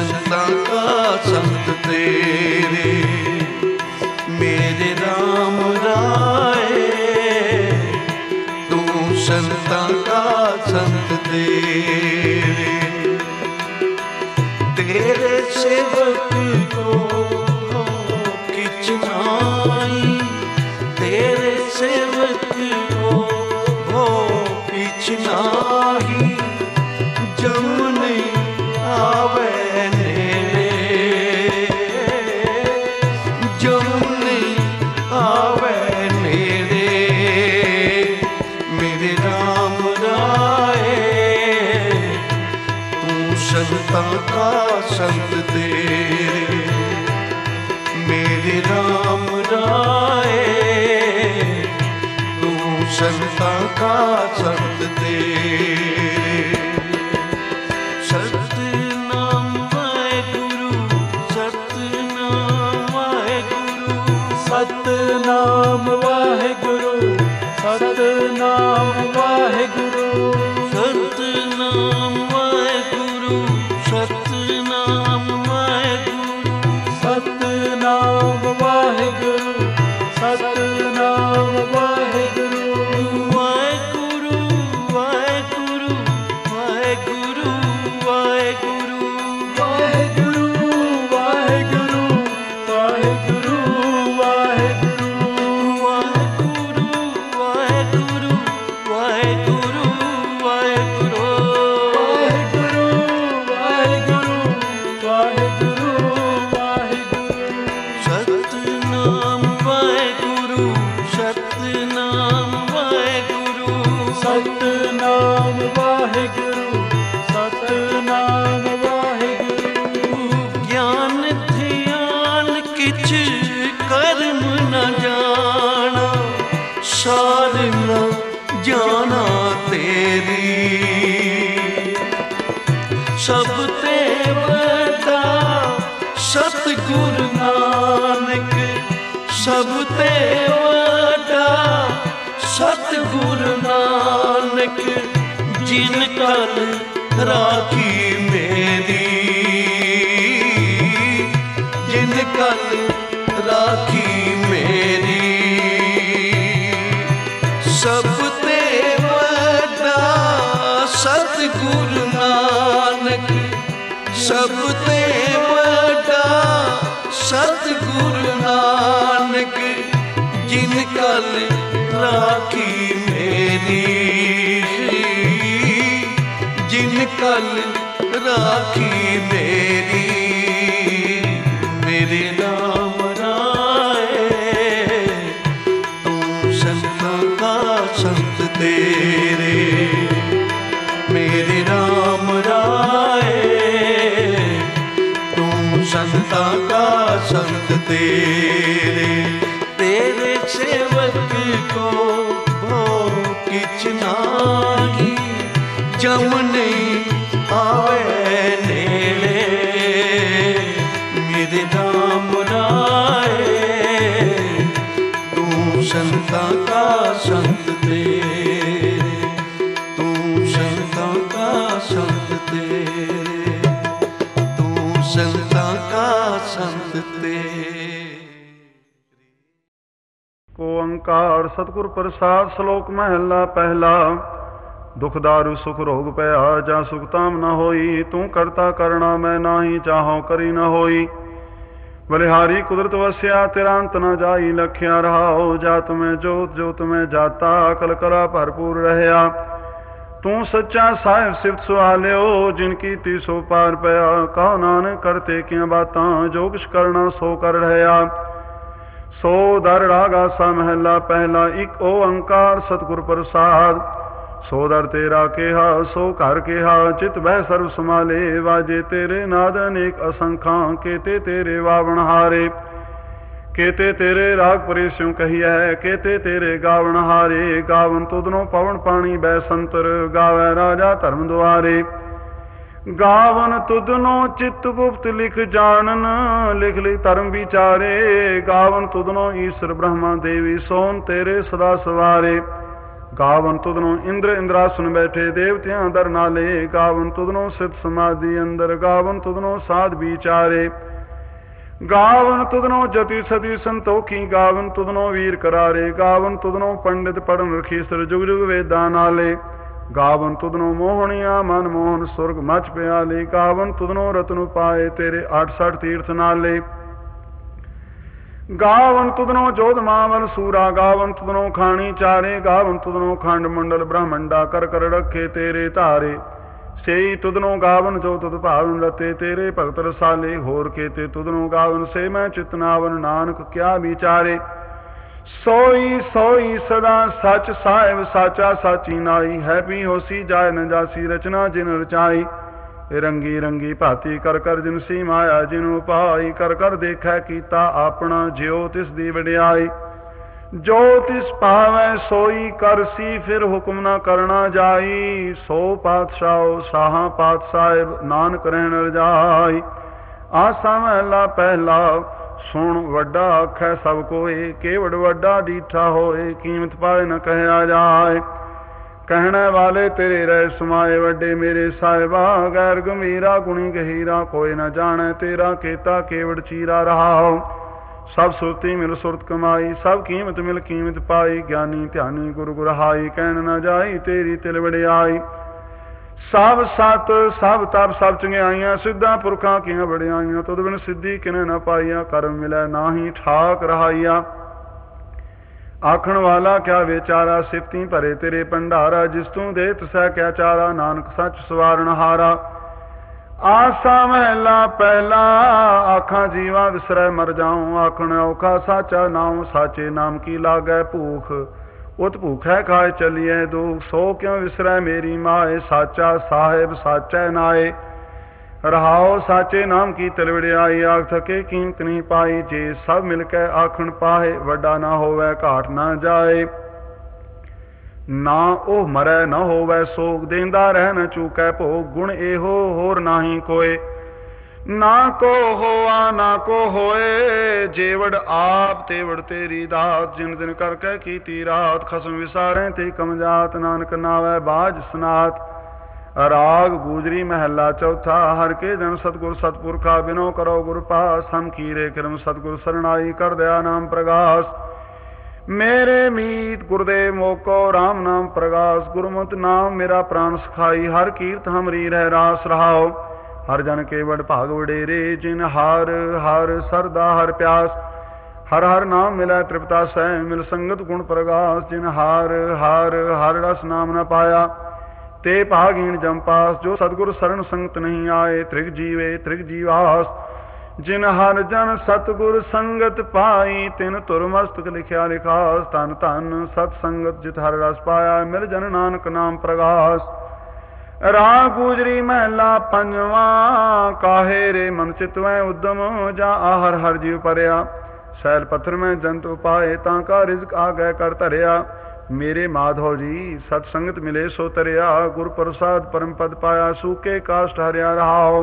संतां का संत तेरे। तेरे सेवक को किछ नाई, तेरे सेवक को हो किछ नाही। जमुन आवे नेड़े, जमुन आवे नेड़े, मेरे राम राय तू संतां का संत तेरे। मेरे राम राय तू संतां का संत तेरे। सतनाम वाहेगुरु, सतनाम वाहेगुरु, सतनाम वाहेगुरु, सतनाम वाहेगुरु, सतनाम वाहेगुरु, सतनाम वाहेगुरु, सतनाम वाहेगुरु, सतनाम वाहेगुरु, वाहेगुरु वाहेगुरु वाहेगुरु वाहेगुरु, वाहेगुरु वाहेगुरु, वाहेगुरु वाहेगुरु, वाहेगुरु वाहेगुरु वाहेगुरु वाहेगुरु, वाहेगुरु वाहेगुरु, वाहेगुरु वाहेगुरु। सतनाम वाहेगुरु, सतनाम वाहेगुरु, सतनाम वाहेगुरु, सतनाम वाहेगुरु। ज्ञान ध्यान किछ कर्म न जाना, सार न जाना तेरी। सब ते वड्डा सतगुरु नानक, सब ते वड्डा सतगुरु नानक, जिन कल राखी मेरी, जिन कल राखी मेरी। सब ते वड्डा सतगुरु नानक, सब ते वड्डा सतगुरु नानक, जिन कल राखी मेरी, जिन कल राखी मेरी। मेरे नाम राय तू संतां का संत तेरे। मेरे राम राय तू संतां का संत तेरे। तेरे सेवक को भो किछ नाही, जमुन आवे नेड़े, मेरे राम राय तू संतां का संत तेरे। तू संतां का संत तेरे, तू संतां का संत तेरे। ओंकार सतगुर प्रसाद। श्लोक महला पहला। दुख दारु सुख रोग पया, जा सुख ताम न होई। तू करता करना मैं नाही, चाहो करी न होई। बलिहारी कुदरत वस्या, तेरा अंत न जाई। लखिया रहाओ जात में जोत, जोत में जाता। अकल करा भरपूर रहया। तू सच्चा साहिब सिफत सुहालियो, जिनकी ती सो पार पया। कहो नानक करते किया बातां, जो कुछ करना सो कर रहया। सो दर रागा सा महला पहला। इक ओंकार सतगुर प्रसाद। सो दर तेरा केहा, सो घर केहा। चित बह सर्व समाले, वाजे तेरे नाद अनेक असंखां। केते तेरे वावण हारे, केते तेरे राग परेश्यों कहिया है। केते तेरे गावण हारे, गावन तुदनो पवन पानी बै संतर। गावै राजा धर्म द्वारे, गावन तुदनो चित्त गुप्त लिख जानन। लिख लिख धर्म विचारे, गावन तुदनो ईश्वर ब्रह्मा देवी। सोन तेरे सदा सवारे, गावन तुदनो इंद्र इंद्रासन बैठे। देवतियां दर नाले, गावन तुदनो सिद्ध समाधि अंदर। गावन तुदनो साध विचारे, ਗਾਵਨ ਤੁਧਨੋ ਜਤੀ ਸਤੀ ਸੰਤੋਖੀ, ਗਾਵਨ ਤੁਧਨੋ ਵੀਰ ਕਰਾਰੇ, ਗਾਵਨ ਤੁਧਨੋ ਪੰਡਿਤ ਪੜਨ ਰਖੀਸਰ, ਜੁਗ ਜੁਗ ਵੇਦਾਂ ਨਾਲੇ, ਗਾਵਨ ਤੁਧਨੋ ਮੋਹਣੀਆਂ ਮਨ ਮੋਹਨ ਸੁਰਗ ਮਚ ਪਿਆਲੇ, ਗਾਵਨ ਤੁਧਨੋ ਰਤਨ ਪਾਏ ਤੇਰੇ 68 ਤੀਰਥ ਨਾਲੇ, ਗਾਵਨ ਤੁਧਨੋ ਜੋਧ ਮਾਵਲ ਸੂਰਾ, ਗਾਵਨ ਤੁਧਨੋ ਖਾਣੀ ਚਾਰੇ, ਗਾਵਨ ਤੁਧਨੋ ਖੰਡ ਮੰਡਲ ਬ੍ਰਹਮੰਡਾ ਕਰ ਕਰ ਰੱਖੇ ਤੇਰੇ ਧਾਰੇ, ਸੇਈ ਤੁਧਨੋ ਗਾਵਨ ਜੋ ਤੁਧ ਭਾਵਨ ਰਤੇ ਤੇਰੇ ਭਗਤ ਰਸਾਲੇ, ਹੋਰ ਕੇਤੇ ਤੁਧਨੋ ਗਾਵਨ ਸੇ ਮੈਂ ਚਿਤਨਾਵਨ, ਨਾਨਕ ਕਿਆ ਵਿਚਾਰੇ, ਸੋਈ ਸੋਈ ਸਦਾ ਸਚ ਸਾਹਿਬ ਸਾਚਾ ਸਾਚੀ ਨਾਈ, ਹੈ ਵੀ ਹੋਸੀ ਜਾਇ ਨ ਜਾਸੀ ਰਚਨਾ ਜਿਨ ਰਚਾਈ, ਰੰਗੀ ਰੰਗੀ ਭਾਤੀ ਕਰ ਕਰ ਜਿਨ ਸੀ ਮਾਇਆ ਜਿਨੂ ਪਾਈ, ਕਰ ਕਰ ਦੇਖੈ ਕੀਤਾ ਆਪਣਾ ਜਿਉ ਤਿਸ ਦੀ ਵਡਿਆਈ, ਜੋ ਤਿਸ ਭਾਵੈ ਸੋਈ ਕਰਸੀ ਫਿਰ ਹੁਕਮ ਨਾ ਕਰਨਾ ਜਾਈ, ਸੋ ਪਾਤਸ਼ਾਹ ਸਾਹਾਂ ਪਾਤ ਸਾਹਿਬ ਨਾਨਕ ਰਹਿਣ ਰਜਾਈ, ਆਸਾ ਮਹਿਲਾ ਪਹਿਲਾ ਸੁਣ ਵੱਡਾ ਆਖੈ ਸਭ ਕੋਏ, ਕੇਵੜ ਵੱਡਾ ਡੀਠਾ ਹੋਏ, ਕੀਮਤ ਪਾਏ ਨ ਕਹਿਆ ਜਾਏ, ਕਹਿਣੇ ਵਾਲੇ ਤੇਰੇ ਰਹਿ ਸਮਾਏ, ਵੱਡੇ ਮੇਰੇ ਸਾਹਿਬਾ ਗੈਰ ਗੰਭੀਰਾ ਗੁਣੀ ਗਹੀਰਾ, ਕੋਈ ਨ ਜਾਣੈ ਤੇਰਾ ਕੀਤਾ ਕੇਵੜ ਚੀਰਾ ਰਹਾਉ, ਸਭ ਸੁਰਤੀ ਮਿਲ ਸੁਰਤ ਕਮਾਈ, ਸਭ ਕੀਮਤ ਮਿਲ ਕੀਮਤ ਪਾਈ, ਗਿਆਨੀ ਧਿਆਨੀ ਗੁਰ ਗੁਰਹਾਈ, ਕਹਿਣ ਨ ਜਾਈ ਤੇਰੀ ਤਿਲ ਵਡਿਆਈ, ਸਭ ਸਤ ਸਭ ਤਪ ਸਭ ਚੰਗਿਆਈਆਂ, ਸਿੱਧਾਂ ਪੁਰਖਾਂ ਕੀਆਂ ਵਡਿਆਈਆਂ, ਤੁਧ ਬਿਨ ਸਿੱਧੀ ਕਿਨੇ ਨ ਪਾਈਆਂ, ਕਰਮ ਮਿਲੈ ਨਾਹੀ ਠਾਕ ਰਹਾਈਆ, ਆਖਣ ਵਾਲਾ ਕਿਆ ਵਿਚਾਰਾ, ਸਿਫਤੀ ਭਰੇ ਤੇਰੇ ਭੰਡਾਰਾ, ਜਿਸ ਤੂੰ ਦੇ ਤਸੈ ਕਿਆ ਚਾਰਾ, ਨਾਨਕ ਸੱਚ ਸਵਾਰਨ ਹਾਰਾ, ਆਸਾ ਮਹਿਲਾ ਪਹਿਲਾ ਆਖਾਂ ਜੀਵਾ ਵਿਸਰੈ ਮਰ ਜਾਉ, ਆਖਣ ਔਖਾ ਸਾਚਾ ਨਾਉ, ਸਾਚੇ ਨਾਮ ਕੀ ਲਾਗੈ ਭੂਖ, ਉਤ ਭੂਖੈ ਖਾਏ ਚਲੀਐ ਦੁਖ, ਸੋ ਕਿਉ ਵਿਸਰੈ ਮੇਰੀ ਮਾਏ, ਸਾਚਾ ਸਾਹਿਬ ਸਾਚੈ ਨਾਏ, ਰਹਾਉ ਸਾਚੇ ਨਾਮ ਕੀ ਤਿਲ ਵਡਿਆਈ, ਆਖ ਥਕੇ ਕੀਮਤ ਨਹੀਂ ਪਾਈ, ਜੇ ਸਭ ਮਿਲ ਕੇ ਆਖਣ ਪਾਹੇ, ਵੱਡਾ ਨਾ ਹੋਵੇ ਘਾਟ ਨਾ ਜਾਏ, ਨਾ ਉਹ ਮਰੈ ਨਾ ਹੋਵੇ ਸੋਗ, ਦੇਂਦਾ ਰਹਿ ਨ ਚੂਕੈ ਭੋਗ, ਗੁਣ ਇਹੋ ਹੋਰ ਨਾਹੀ ਕੋਏ, ਨਾ ਕੋ ਹੋਆ ਨਾ ਕੋ ਹੋਏ, ਜੇਵੜ ਆਪ ਤੇਵੜ ਤੇਰੀ ਦਾਤ, ਜਿਨ ਦਿਨ ਕਰਕੇ ਕੀਤੀ ਰਾਤ, ਖਸਮ ਵਿਸਾਰੈ ਤੇ ਕਮਜਾਤ, ਨਾਨਕ ਨਾਵੈ ਬਾਜ ਸਨਾਤ, ਰਾਗ ਗੂਜਰੀ ਮਹੱਲਾ ਚੌਥਾ, ਹਰ ਕੇ ਜਨ ਸਤਗੁਰ ਸਤਪੁਰਖਾ, ਬਿਨੋ ਕਰੋ ਗੁਰ ਪਾਸ, ਹਮ ਕੀਰੇ ਕਰਮ ਸਤਗੁਰ ਸਰਣਾਈ, ਕਰ ਦਇਆ ਨਾਮ ਪ੍ਰਗਾਸ, ਮੇਰੇ ਮੀਤ ਗੁਰਦੇਵ ਮੋਕੋ ਰਾਮ ਨਾਮ ਪ੍ਰਗਾਸ, ਗੁਰਮਤਿ ਨਾਮ ਮੇਰਾ ਪ੍ਰਾਨ ਸਖਾਈ, ਹਰ ਕੀਰਤ ਹਮਰੀ ਰਹਿ ਰਾਸ ਰਹਾਓ, ਹਰ ਜਨ ਕੇਵੜ ਭਾਗ ਵਡੇਰੇ, ਜਿਨ ਹਰ ਹਰ ਸਰਦਾ ਹਰ ਪਿਆਸ, ਹਰ ਹਰ ਨਾਮ ਮਿਲੈ ਤ੍ਰਿਪਤਾ ਸੈ, ਮਿਲ ਸੰਗਤ ਗੁਣ ਪ੍ਰਗਾਸ, ਜਿਨ ਹਰ ਹਰ ਹਰ ਰਸ ਨਾਮ ਨ ਪਾਇਆ, ਤੇ ਭਾਗੀਣ ਜੰਪਾਸ, ਜੋ ਸਤਗੁਰ ਸਰਣ ਸੰਗਤ ਨਹੀਂ ਆਏ, ਤ੍ਰਿਗ ਜੀਵੇ ਤ੍ਰਿਗ ਜੀਵਾਸ, ਜਿਨ ਹਰ ਜਨ ਸਤਗੁਰ ਸੰਗਤ ਪਾਈ, ਤਿਨ ਤੁਰ ਮਸਤਕ ਲਿਖਿਆ ਲਿਖਾਸ, ਧਨ ਧਨ ਸਤ ਸੰਗਤ ਜਿਤ ਹਰ ਰਸ ਪਾਇਆ, ਮਿਲ ਜਨ ਨਾਨਕ ਨਾਮ ਪ੍ਰਗਾਸ, ਰਾਗ ਗੂਜਰੀ ਮਹਿਲਾ ਪੰਜਵਾਂ, ਕਾਹੇ ਰੇ ਮਨ ਚਿਤਵੈ ਉਦਮ, ਜਾਂ ਆਹਰ ਹਰ ਜੀਵ ਪਰਿਆ, ਸੈਲ ਪੱਥਰ ਮੈਂ ਜੰਤ ਉਪਾਏ, ਤਾਂ ਕਾ ਰਿਜ਼ਕ ਆ ਗਏ ਕਰ ਧਰਿਆ, ਮੇਰੇ ਮਾਧੋ ਜੀ ਸਤ ਸੰਗਤ ਮਿਲੇ ਸੋ ਤਰਿਆ, ਗੁਰ ਪ੍ਰਸਾਦ ਪਰਮ ਪਦ ਪਾਇਆ, ਸੂਕੇ ਕਾਸ਼ਟ ਹਰਿਆ ਰਹਾਓ,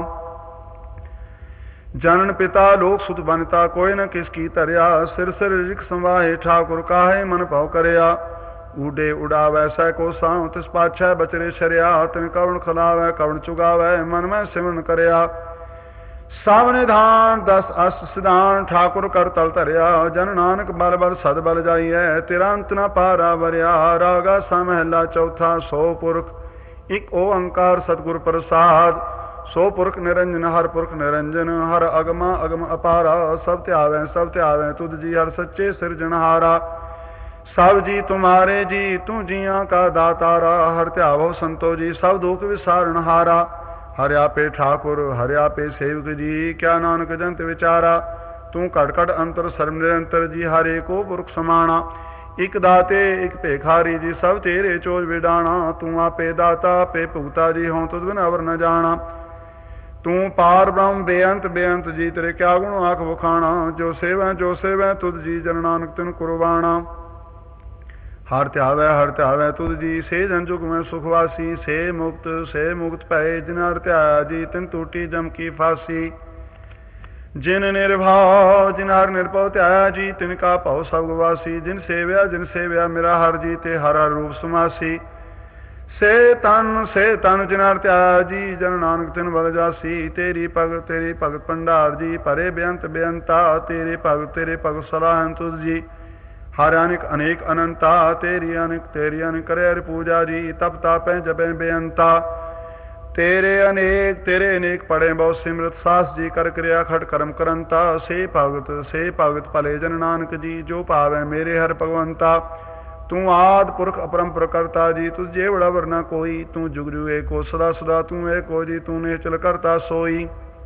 ਜਨਨ ਪਿਤਾ ਲੋਕ ਸੁਤ ਬਨਤਾ, ਕੋਈ ਨ ਕਿਸ ਕੀ ਧਰਿਆ, ਸਿਰ ਸਿਰ ਰਿਜਕ ਸੰਵਾਹੇ, ਠਾਕੁਰ ਕਾਹੇ ਮਨ ਭਉ ਕਰਿਆ, ਊਡੇ ਉਡਾਵੈ ਸੈ ਕੋ ਸਾਉ, ਤਿਸ ਪਾਛੈ ਬਚਰੇ ਸ਼ਰਿਆ, ਤਿਨ ਕਵਣ ਖਲਾਵੈ ਕਵਣ ਚੁਗਾਵੈ, ਮਨ ਮੈਂ ਸਿਮਰਨ ਕਰਿਆ, ਸਭ ਨਿਧਾਨ ਦਸ ਅਸ ਸਿਧਾਨ, ਠਾਕੁਰ ਕਰ ਤਲ ਧਰਿਆ, ਜਨ ਨਾਨਕ ਬਲ ਬਲ ਸਦ ਬਲ ਜਾਈਐ, ਤੇਰਾ ਅੰਤ ਨ ਪਾਰਾ ਵਰਿਆ, ਰਾਗਾ ਸਾ ਮਹਿਲਾ ਚੌਥਾ, ਸੋ ਪੁਰਖ ਇਕ ਓੰਕਾਰ ਸਤਿਗੁਰ ਪ੍ਰਸਾਦ, ਸੋ ਪੁਰਖ ਨਿਰੰਜਨ ਹਰ ਪੁਰਖ ਨਿਰੰਜਨ, ਹਰ ਅਗਮਾ ਅਗਮ ਅਪਾਰਾ, ਸਭ ਧਿਆਵੈ ਤੁਧ ਜੀ ਹਰ ਸੱਚੇ ਸਿਰਜਣਹਾਰਾ, ਸਭ ਜੀ ਤੁਮਾਰੇ ਜੀ ਤੂੰ ਜੀਆਂ ਕਾ ਦਾਤਾਰਾ, ਹਰ ਧਿਆਵੋ ਸੰਤੋ ਜੀ ਸਭ ਦੁਖ ਵਿਸਾਰਣਹਾਰਾ, ਹਰਿ ਆਪੇ ਠਾਕੁਰ ਹਰਿ ਆਪੇ ਸੇਵਕ ਜੀ, ਕਿਆ ਨਾਨਕ ਜੰਤ ਵਿਚਾਰਾ, ਤੂੰ ਘਟ ਘਟ ਅੰਤਰ ਸਰਮ ਨਿਰੰਤਰ ਜੀ, ਹਰ ਏਕੋ ਪੁਰਖ ਸਮਾਣਾ, ਇਕ ਦਾਤੇ ਇਕ ਭੇਖਾਰੀ ਜੀ, ਸਭ ਤੇਰੇ ਚੋਜ ਵਿਡਾਣਾ, ਤੂੰ ਆਪੇ ਦਾਤਾ ਆਪੇ ਭੁਗਤਾ ਜੀ, ਹੋਂ ਤੁਧ ਬਿਨ ਅਵਰ ਨ ਜਾਣਾ, ਤੂੰ ਪਾਰ ਬ੍ਰਹਮ ਬੇਅੰਤ ਬੇਅੰਤ ਜੀ, ਤੇਰੇ ਕਿਆ ਗੁਣ ਆਖ ਵਖਾਣਾ, ਜੋ ਸੇਵੈ ਤੁਧ ਜੀ, ਜਨ ਨਾਨਕ ਤਿਨ ਕੁਰਬਾਣਾ, ਹਰ ਧਿਆਵੈ ਤੁਧ ਜੀ, ਸੇ ਜਨ ਜੁਗ ਮੈਂ ਸੁਖ ਵਾਸੀ, ਸੇ ਮੁਕਤ ਪਏ, ਜਿਨ ਹਰ ਧਿਆਇਆ ਜੀ, ਤਿਨ ਟੂਟੀ ਜਮ ਕੀ ਫਾਸੀ, ਜਿਨ ਨਿਰਭਉ ਜਿਨ ਹਰ ਨਿਰਭਉ ਧਿਆਇਆ ਜੀ, ਤਿਨ ਕਾ ਭਉ ਸਭ ਗਵਾਸੀ, ਜਿਨ ਸੇਵਿਆ ਮੇਰਾ ਹਰ ਜੀ, ਤੇ ਹਰ ਹਰ ਰੂਪ ਸਮਾਸੀ, ਸੇ ਤਨ ਜਿਨ੍ਹਾਂ ਧਿਆਇਆ ਜੀ, ਜਨ ਨਾਨਕ ਤਿਨ ਬਲ ਜਾਸੀ। ਤੇਰੀ ਭਗਤ ਭੰਡਾਰ ਜੀ, ਭਰੇ ਬੇਅੰਤ ਬੇਅੰਤਾ। ਤੇਰੇ ਭਗਤ ਸਲਾਹਨ ਤੁਧ ਜੀ, ਹਰ ਅਨੇਕ ਅਨੰਤਾ। ਤੇਰੀ ਅਨੇਕ ਕਰੇ ਹਰਿ ਪੂਜਾ ਜੀ, ਤਪ ਤਾਪੈ ਜਪੈ ਬੇਅੰਤਾ। ਤੇਰੇ ਅਨੇਕ ਪੜੇ ਬਹੁ ਸਿਮਰਤ ਸਾਸ ਜੀ, ਕਰ ਕਿਰਿਆ ਖਟ ਕਰਮ ਕਰੰਤਾ। ਸੇ ਭਗਤ ਭਲੇ ਜਨ ਨਾਨਕ ਜੀ, ਜੋ ਭਾਵੈ ਮੇਰੇ ਹਰ ਭਗਵੰਤਾ। ਤੂੰ ਆਦ ਪੁਰਖ ਅਪਰੰਪਰ ਕਰਤਾ ਜੀ, ਤੁਝ ਜੇ ਬੜਾ ਵਰਨਾ ਕੋਈ। ਤੂੰ ਜੁਗ ਜੁਗ ਏਕੋ ਸਦਾ ਤੂੰ ਏਕੋ ਜੀ, ਤੂੰ ਨਿਚਲ ਕਰਤਾ ਸੋਈ।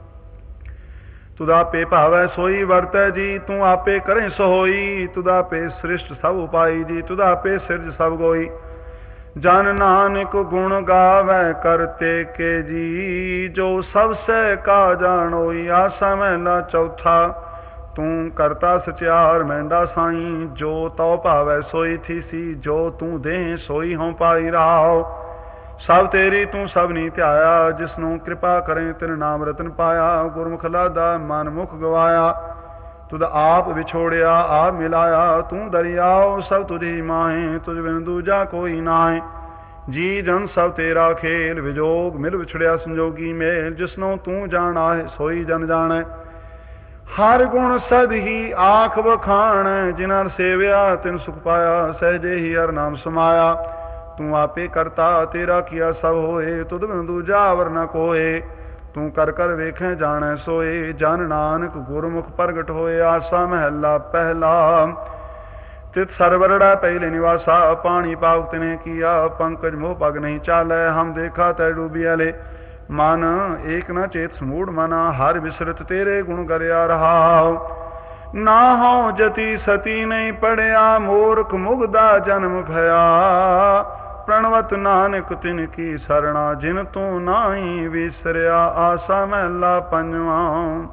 ਤੁਧ ਆਪੇ ਭਾਵੈ ਸੋਈ ਵਰਤੈ ਜੀ, ਤੂੰ ਆਪੇ ਕਰੇ ਸੋਈ। ਤੁਧ ਆਪੇ ਸ੍ਰਿਸ਼ਟ ਸਭ ਉਪਾਈ ਜੀ, ਤੁਧ ਆਪੇ ਸਿਰਜ ਸਭ ਗੋਈ। ਜਨ ਨਾਨਕ ਗੁਣ ਗਾਵੈ ਕਰਤੇ ਕੇ ਜੀ, ਜੋ ਸਭ ਸਹਿ ਕਾ ਜਾਣੋਈ। ਆਸਾ ਮਹਿਲਾ ਚੌਥਾ। ਤੂੰ ਕਰਤਾ ਸਚਿਆਰ ਮਹਿੰਦਾ ਸਾਈ, ਜੋ ਤਉ ਭਾਵੈ ਸੋਈ ਥੀਸੀ। ਜੋ ਤੂੰ ਦੇ ਸੋਈ ਹਉ ਪਾਈ ਰਾਉ। ਸਭ ਤੇਰੀ ਤੂੰ ਸਭ ਨੀ ਧਿਆਇਆ, ਜਿਸਨੂੰ ਕਿਰਪਾ ਕਰੇ ਤਿਨ ਨਾਮ ਰਤਨ ਪਾਇਆ। ਗੁਰਮੁਖ ਲਾਦਾ ਮਨ ਮੁਖ ਗਵਾਇਆ, ਤੁਧ ਆਪ ਵਿਛੋੜਿਆ ਆਪ ਮਿਲਾਇਆ। ਤੂੰ ਦਰਿਆਓ ਸਭ ਤੁਝੀ ਮਾਹੇ, ਤੁਝ ਬਿਨ ਦੂਜਾ ਕੋਈ ਨਾਹੇ। ਜੀ ਜਨ ਸਭ ਤੇਰਾ ਖੇਲ, ਵਿਜੋਗ ਮਿਲ ਵਿਛੜਿਆ ਸੰਜੋਗੀ ਮੇਲ। ਜਿਸਨੂੰ ਤੂੰ ਜਾਣਾ ਹੈ ਸੋਈ ਜਨ ਜਾਣੈ, ਹਰ ਗੁਣ ਸਦ ਹੀ ਆਖ ਬਖਾਣ। ਜਿਨ੍ਹਾਂ ਸੇਵਿਆ ਤਿਨ ਸੁਖ ਪਾਇਆ, ਸਹਿਜੇ ਹੀ ਹਰ ਨਾਮ ਸਮਾਇਆ। ਤੂੰ ਆਪੇ ਕਰਤਾ ਤੇਰਾ ਕੀਆ ਸਭ ਹੋਏ, ਤੁਧ ਬਿਨ ਦੂਜਾ ਅਵਰ ਨ ਕੋਏ। ਤੂੰ ਕਰ ਕਰ ਵੇਖੈ ਜਾਣੈ ਸੋਏ, ਜਨ ਨਾਨਕ ਗੁਰਮੁਖ ਪ੍ਰਗਟ ਹੋਏ। ਆਸਾ ਮਹਿਲਾ ਪਹਿਲਾ। ਤਿਤ ਸਰਵਰੜਾ ਪਹਿਲੇ ਨਿਵਾਸਾ, ਪਾਣੀ ਪਾਵ ਤਿਨੇ ਕੀਆ। ਪੰਕਜ ਮੋਹ ਪਗ ਨਹੀਂ ਚਾਲੈ, ਹਮ ਦੇਖਾ ਤੈ ਡੂਬਿਆਲੇ। ਮਨ ਏਕ ਨ ਚੇਤ ਸਮੂੜ ਮਨਾ, ਹਰ ਵਿਸਰਤ ਤੇਰੇ ਗੁਣ ਕਰਿਆ ਰਹਾਉ। ਨਾ ਹਉ ਜਤੀ ਸਤੀ ਨਹੀਂ ਪੜਿਆ, ਮੂਰਖ ਮੁਗਦਾ ਜਨਮ ਭਇਆ। ਪ੍ਰਣਵਤ ਨਾਨਕ ਤਿਨ ਕੀ ਸਰਣਾ, ਜਿਨ ਤੂੰ ਨਾਹੀ ਵਿਸਰਿਆ। ਆਸਾ ਮਹਿਲਾ ਪੰਜਵਾਂ।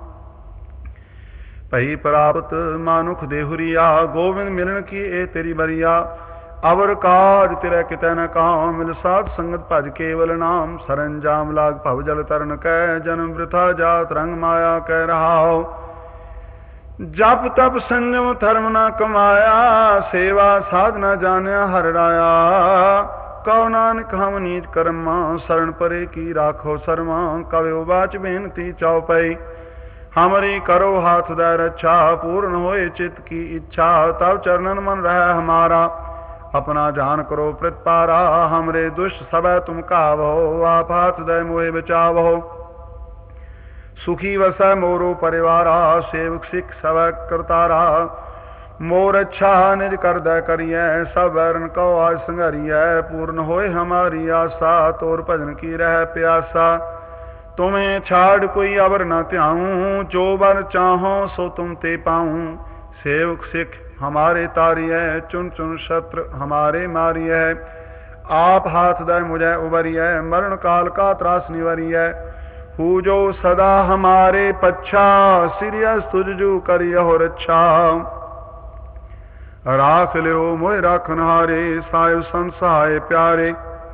ਭਈ ਪ੍ਰਾਪਤ ਮਾਨੁਖ ਦੇਹੁਰੀਆ, ਗੋਬਿੰਦ ਮਿਲਣ ਕੀ ਇਹ ਤੇਰੀ ਬਰੀਆ। ਅਵਰ ਕਾਜ ਤੇਰੇ ਕਿਤੈ ਨ ਕਾਉ, ਮਿਲ ਸਾਧ ਸੰਗਤ ਭਜ ਕੇਵਲ ਨਾਮ। ਸਰੰਜਾਮ ਲਾਗ ਭਵ ਜਲ ਤਰਨ ਕੈ, ਜਨਮ ਬ੍ਰਿਥਾ ਜਾਤ ਰੰਗ ਮਾਇਆ ਕਹਿ ਰਹਾਉ। ਜਪ ਤਪ ਸੰਜਮ ਧਰਮ ਨ ਕਮਾਇਆ, ਸੇਵਾ ਸਾਧ ਨ ਜਾਣਿਆ ਹਰਿ ਰਾਇਆ। ਕਉ ਨਾਨਕ ਹਮ ਨੀਚ ਕਰਮਾ, ਸਰਣ ਪਰੇ ਕੀ ਰਾਖੋ ਸਰਮਾ। ਕਵਿਓ ਬਾਚ ਬੇਨਤੀ ਚਉਪਈ, ਹਮਰੀ ਕਰੋ ਹਾਥ ਦਾ ਰੱਛਾ। ਪੂਰਨ ਹੋਏ ਚਿਤ ਕੀ ਇੱਛਾ, ਤਬ ਚरणन मन रह हमारा। अपना जान करो प्रतिपारा, हमरे दुष्ट सबै तुम कावो। आप हाथ दय मोहे बचावो, सुखी वसै मोरो परिवारा। सेवक सिख सब करतारा, मोर अच्छा निज कर दय करिय। सब बैरन को आज संघरिय, पूर्ण होए हमारी आशा। तोर भजन की रह प्यासा, तुम्हें छाड़ कोई अवर न त्याऊं। जो बर चाहो सो तुम ते पाऊं। सेवक सिख हमारे तारी है, चुन चुन शत्रु हमारे मारी है। आप हाथ दय मुझे उबरी है, मरण काल का त्रास निवरी है। हु जो सदा हमारे पच्छा, सिरियस तुझ जू करिय हो रच्छा। राख लियो मोह राखन हारे, साहिब संसहाय प्यारे।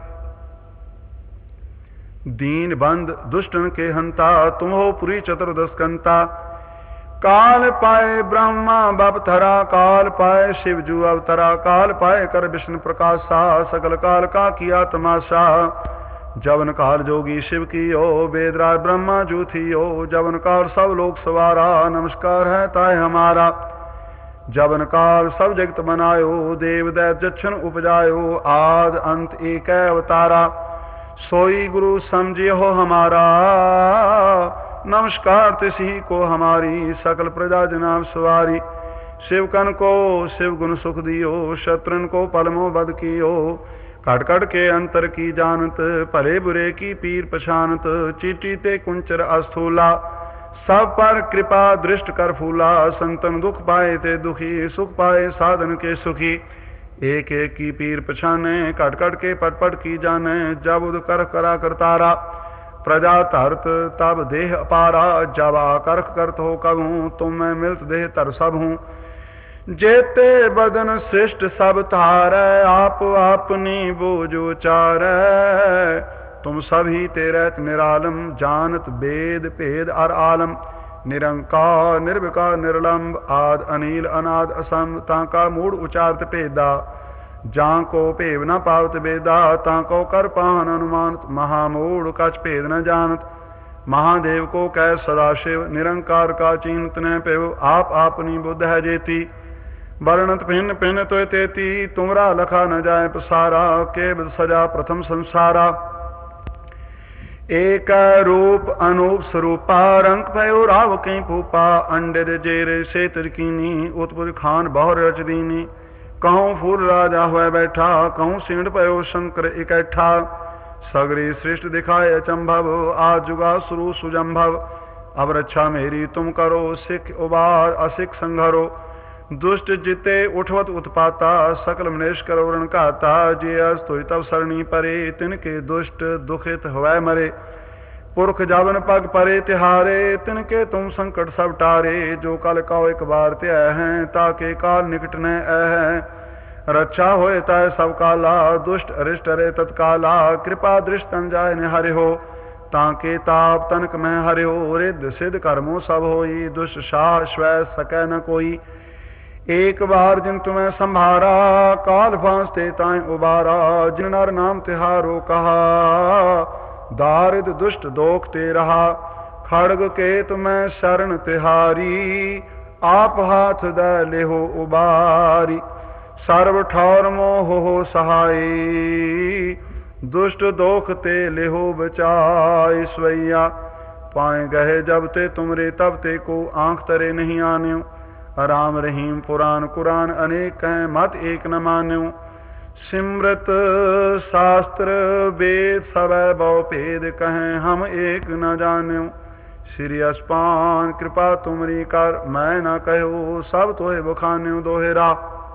दीन बंद दुष्टन के हंता, तुम हो पुरी चतुर्दश कंता। काल पाए ब्रह्मा बप थरा, काल पाए शिव जू अवतरा। काल पाए कर विष्णु प्रकाशा, सकल काल का किया तमाशा। जवन काल जोगी शिव की ओ, वेदराज ब्रह्मा जू थी ओ। जवन काल सब लोग सवारा, नमस्कार है ताय हमारा। जवन काल सब जगत बनायो, देव दैत जच्छन उपजायो। आद अंत एक अवतारा, सोई गुरु समझियो हमारा। नमस्कार तिसी को हमारी, सकल प्रजा जनाब सवारी। शिवकन को शिव गुण सुख दियो, शत्रन को पलमो बद कियो। कट कट के अंतर की जानत, भले बुरे की पीर पछानत। चीटी ते कुंचर अस्थूला, सब पर कृपा दृष्ट कर फूला। संतन दुख पाए ते दुखी, सुख पाए साधन के सुखी। एक एक की पीर पछाने, कट कट के पट पट की जाने। जब उद कर करा करतारा, प्रजा तरत तब देह अपारा। जब आकर्ख करत हो कबहूँ, तुम मैं मिलत देह तर सब हूँ। जेते बदन श्रेष्ठ सब तारै, आप अपनी बोझ उचारै। तुम सभी तेरे निरालम, जानत वेद भेद अर आलम। निरंकार निर्विकार निर्लंब, आद अनिल अनाद असम। ताका मूड उचारत भेदा, ਜਾਂ ਕੋ ਭੇਵ ਨ ਪਾਵਤ ਬੇਦਾ, ਤਾਂ ਕੋ ਕਰ ਪਾਹਨ ਅਨੁਮਾਨਤ। महामूढ़ कछ भेद न जानत, महादेव को कह सदाशिव। निरंकार का चीन तनय पेव, आप आपनी बुद्ध है जेती। वर्णत भिन्न भिन्न तो तेती, तुमरा लखा न जाए पसारा। केवल सजा प्रथम संसारा, एक रूप अनूप स्वरूपा। रंग भयो राव कहीं भूपा, अंडर जेर से तिरकीनी। उत्पुज खान बहुर रच दीनी, कहूँ फूल राजा हुआ बैठा। कहूँ सिंड भयो शंकर इकट्ठा, सगरी सृष्ट दिखाए अचंभव। आज जुगा सुरु सुजंभव, अब रक्षा मेरी तुम करो। सिख उबार असिख संघरो, दुष्ट जिते उठवत उत्पाता। सकल मनेश करो रण घाता, जे अस तुझ तब सरणी परे। तिनके दुष्ट दुखित हुए मरे, पुरख जावन पग परे तिहारे। तिनके तुम संकट सब टारे, जो कल कहो एक बार त्याय हैं। ताके काल निकट न है, रक्षा होए तय सब काला। दुष्ट अरिष्ट रे तत्काला, कृपा दृष्ट तन जाय ने हरि हो। ताके ताप तनक में हरि हो, रिद्ध सिद्ध कर्मों सब होई। दुष्ट शाह स्वै सकै न कोई, एक बार जिन तुम्हें संभारा। काल फांसते ताय उबारा, जिन नर नाम तिहारो कहा। दारिद दुष्ट दोख ते रहा, खड़ग के तुम्हें शरण तिहारी। आप हाथ द लेहो उबारी, सर्व ठौर मोह हो सहाय। दुष्ट दोख ते लेहो बचाए। स्वैया पाए गए जब ते तुमरे, तब ते को आंख तरे नहीं आन्यो। राम रहीम पुराण कुरान अनेक हैं, मत एक न मान्यो। सिमरत शास्त्र वेद सब बहु भेद, कहें हम एक न जान्यो। श्री अस्पान कृपा तुमरी कर, मैं न कहो सब तोहे बखान्यो। दोहेरा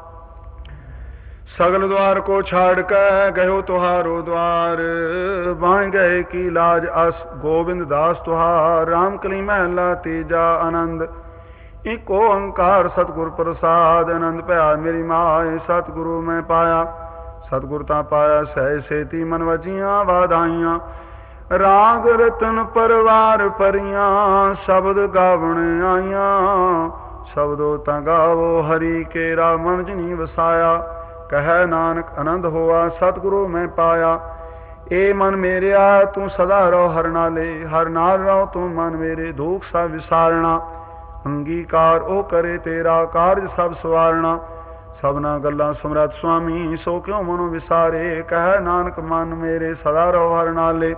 सगल द्वार को छाड़ कर गयो तुहारो द्वार। बाँह गए की लाज अस गोविंद दास तुहार। राम कली महला तीजा आनंद, एक ओंकार सतगुर प्रसाद। आनंद पाया मेरी माए, सतगुरु मैं पाया। सतगुरता पाया सह सेती, मन वजियाँ वाधाइयाँ। राग रतन परवार परियां, शब्द गावण आइयां। शब्दो ता गावो हरि केरा, मन जिनी वसाया। कह नानक आनंद होआ, सतगुरु मैं पाया। ए मन मेरिया तू सदा रहो हर नाले। हर नाल रहो तू मन मेरे, दुख सा विसारना। अंगीकार ओ करे तेरा, कार्य सब सवारना। सबना गल्ला समरथ स्वामी, सो क्यों मनो विसारे। कह नानक मन मेरे, सदा रहो हर नाले।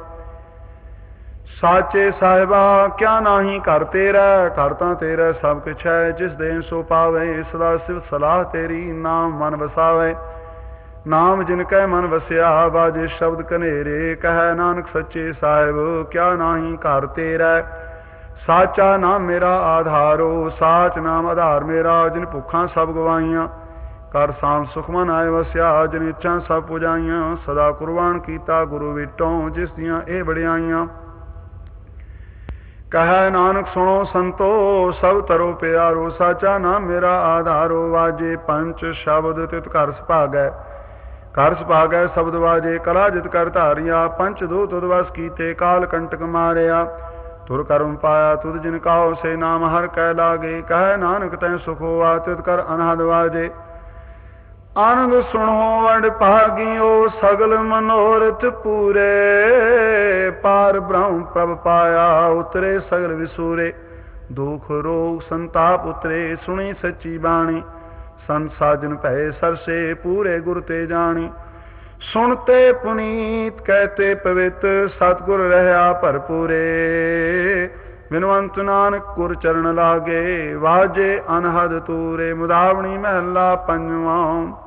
साचे साहिबा क्या नाही कर तेरा, करता तेरा सब कुछ है। जिस देन सो पावे, सदा शिव सलाह तेरी। नाम मन बसावे, नाम जिनकै मन बसिया। बाजे शब्द कनेरे, कह नानक सच्चे साहिब क्या नाही कर तेरा। साचा नाम मेरा आधारो, साच नाम आधार मेरा। जिन भुखा सब गवाइयां, कर साम सुख मन आए वसिया। जिन इच्छा सब पुजाइयां, सदा कुर्बान कीता गुरु विटों। जिस दियां ए बड़ियाइयां, कह नानक सुनो संतो सब तरो प्यारो। साचा नाम मेरा आधारो, वाजे पंच शब्द तित कर सुभागै। कर सुभागै शब्द वाजे, कला जित कर धारिया। पंच दूत उदवस कीते, काल कंटक मारिया। तुर कर्म पाया तुद जिन काओ, से नाम हर कै लागे। कह नानक तै सुख होआ, तित कर अनहद वाजे। आनंद सुनो वड भागियो, सगल मनोरथ पूरे। पार ब्रह्म प्रभ पाया, उतरे सगल विसूरे। दुख रोग संताप उतरे, सुनी सच्ची बाणी। संत साजन भय सरसे, पूरे गुर ते जानी। सुनते पुनीत कहते पवित्र, सतगुर रहा भरपूरे। बिनवंत नानक गुर चरण लागे, वाजे अनहद तूरे। मुदावनी महला पंजवा।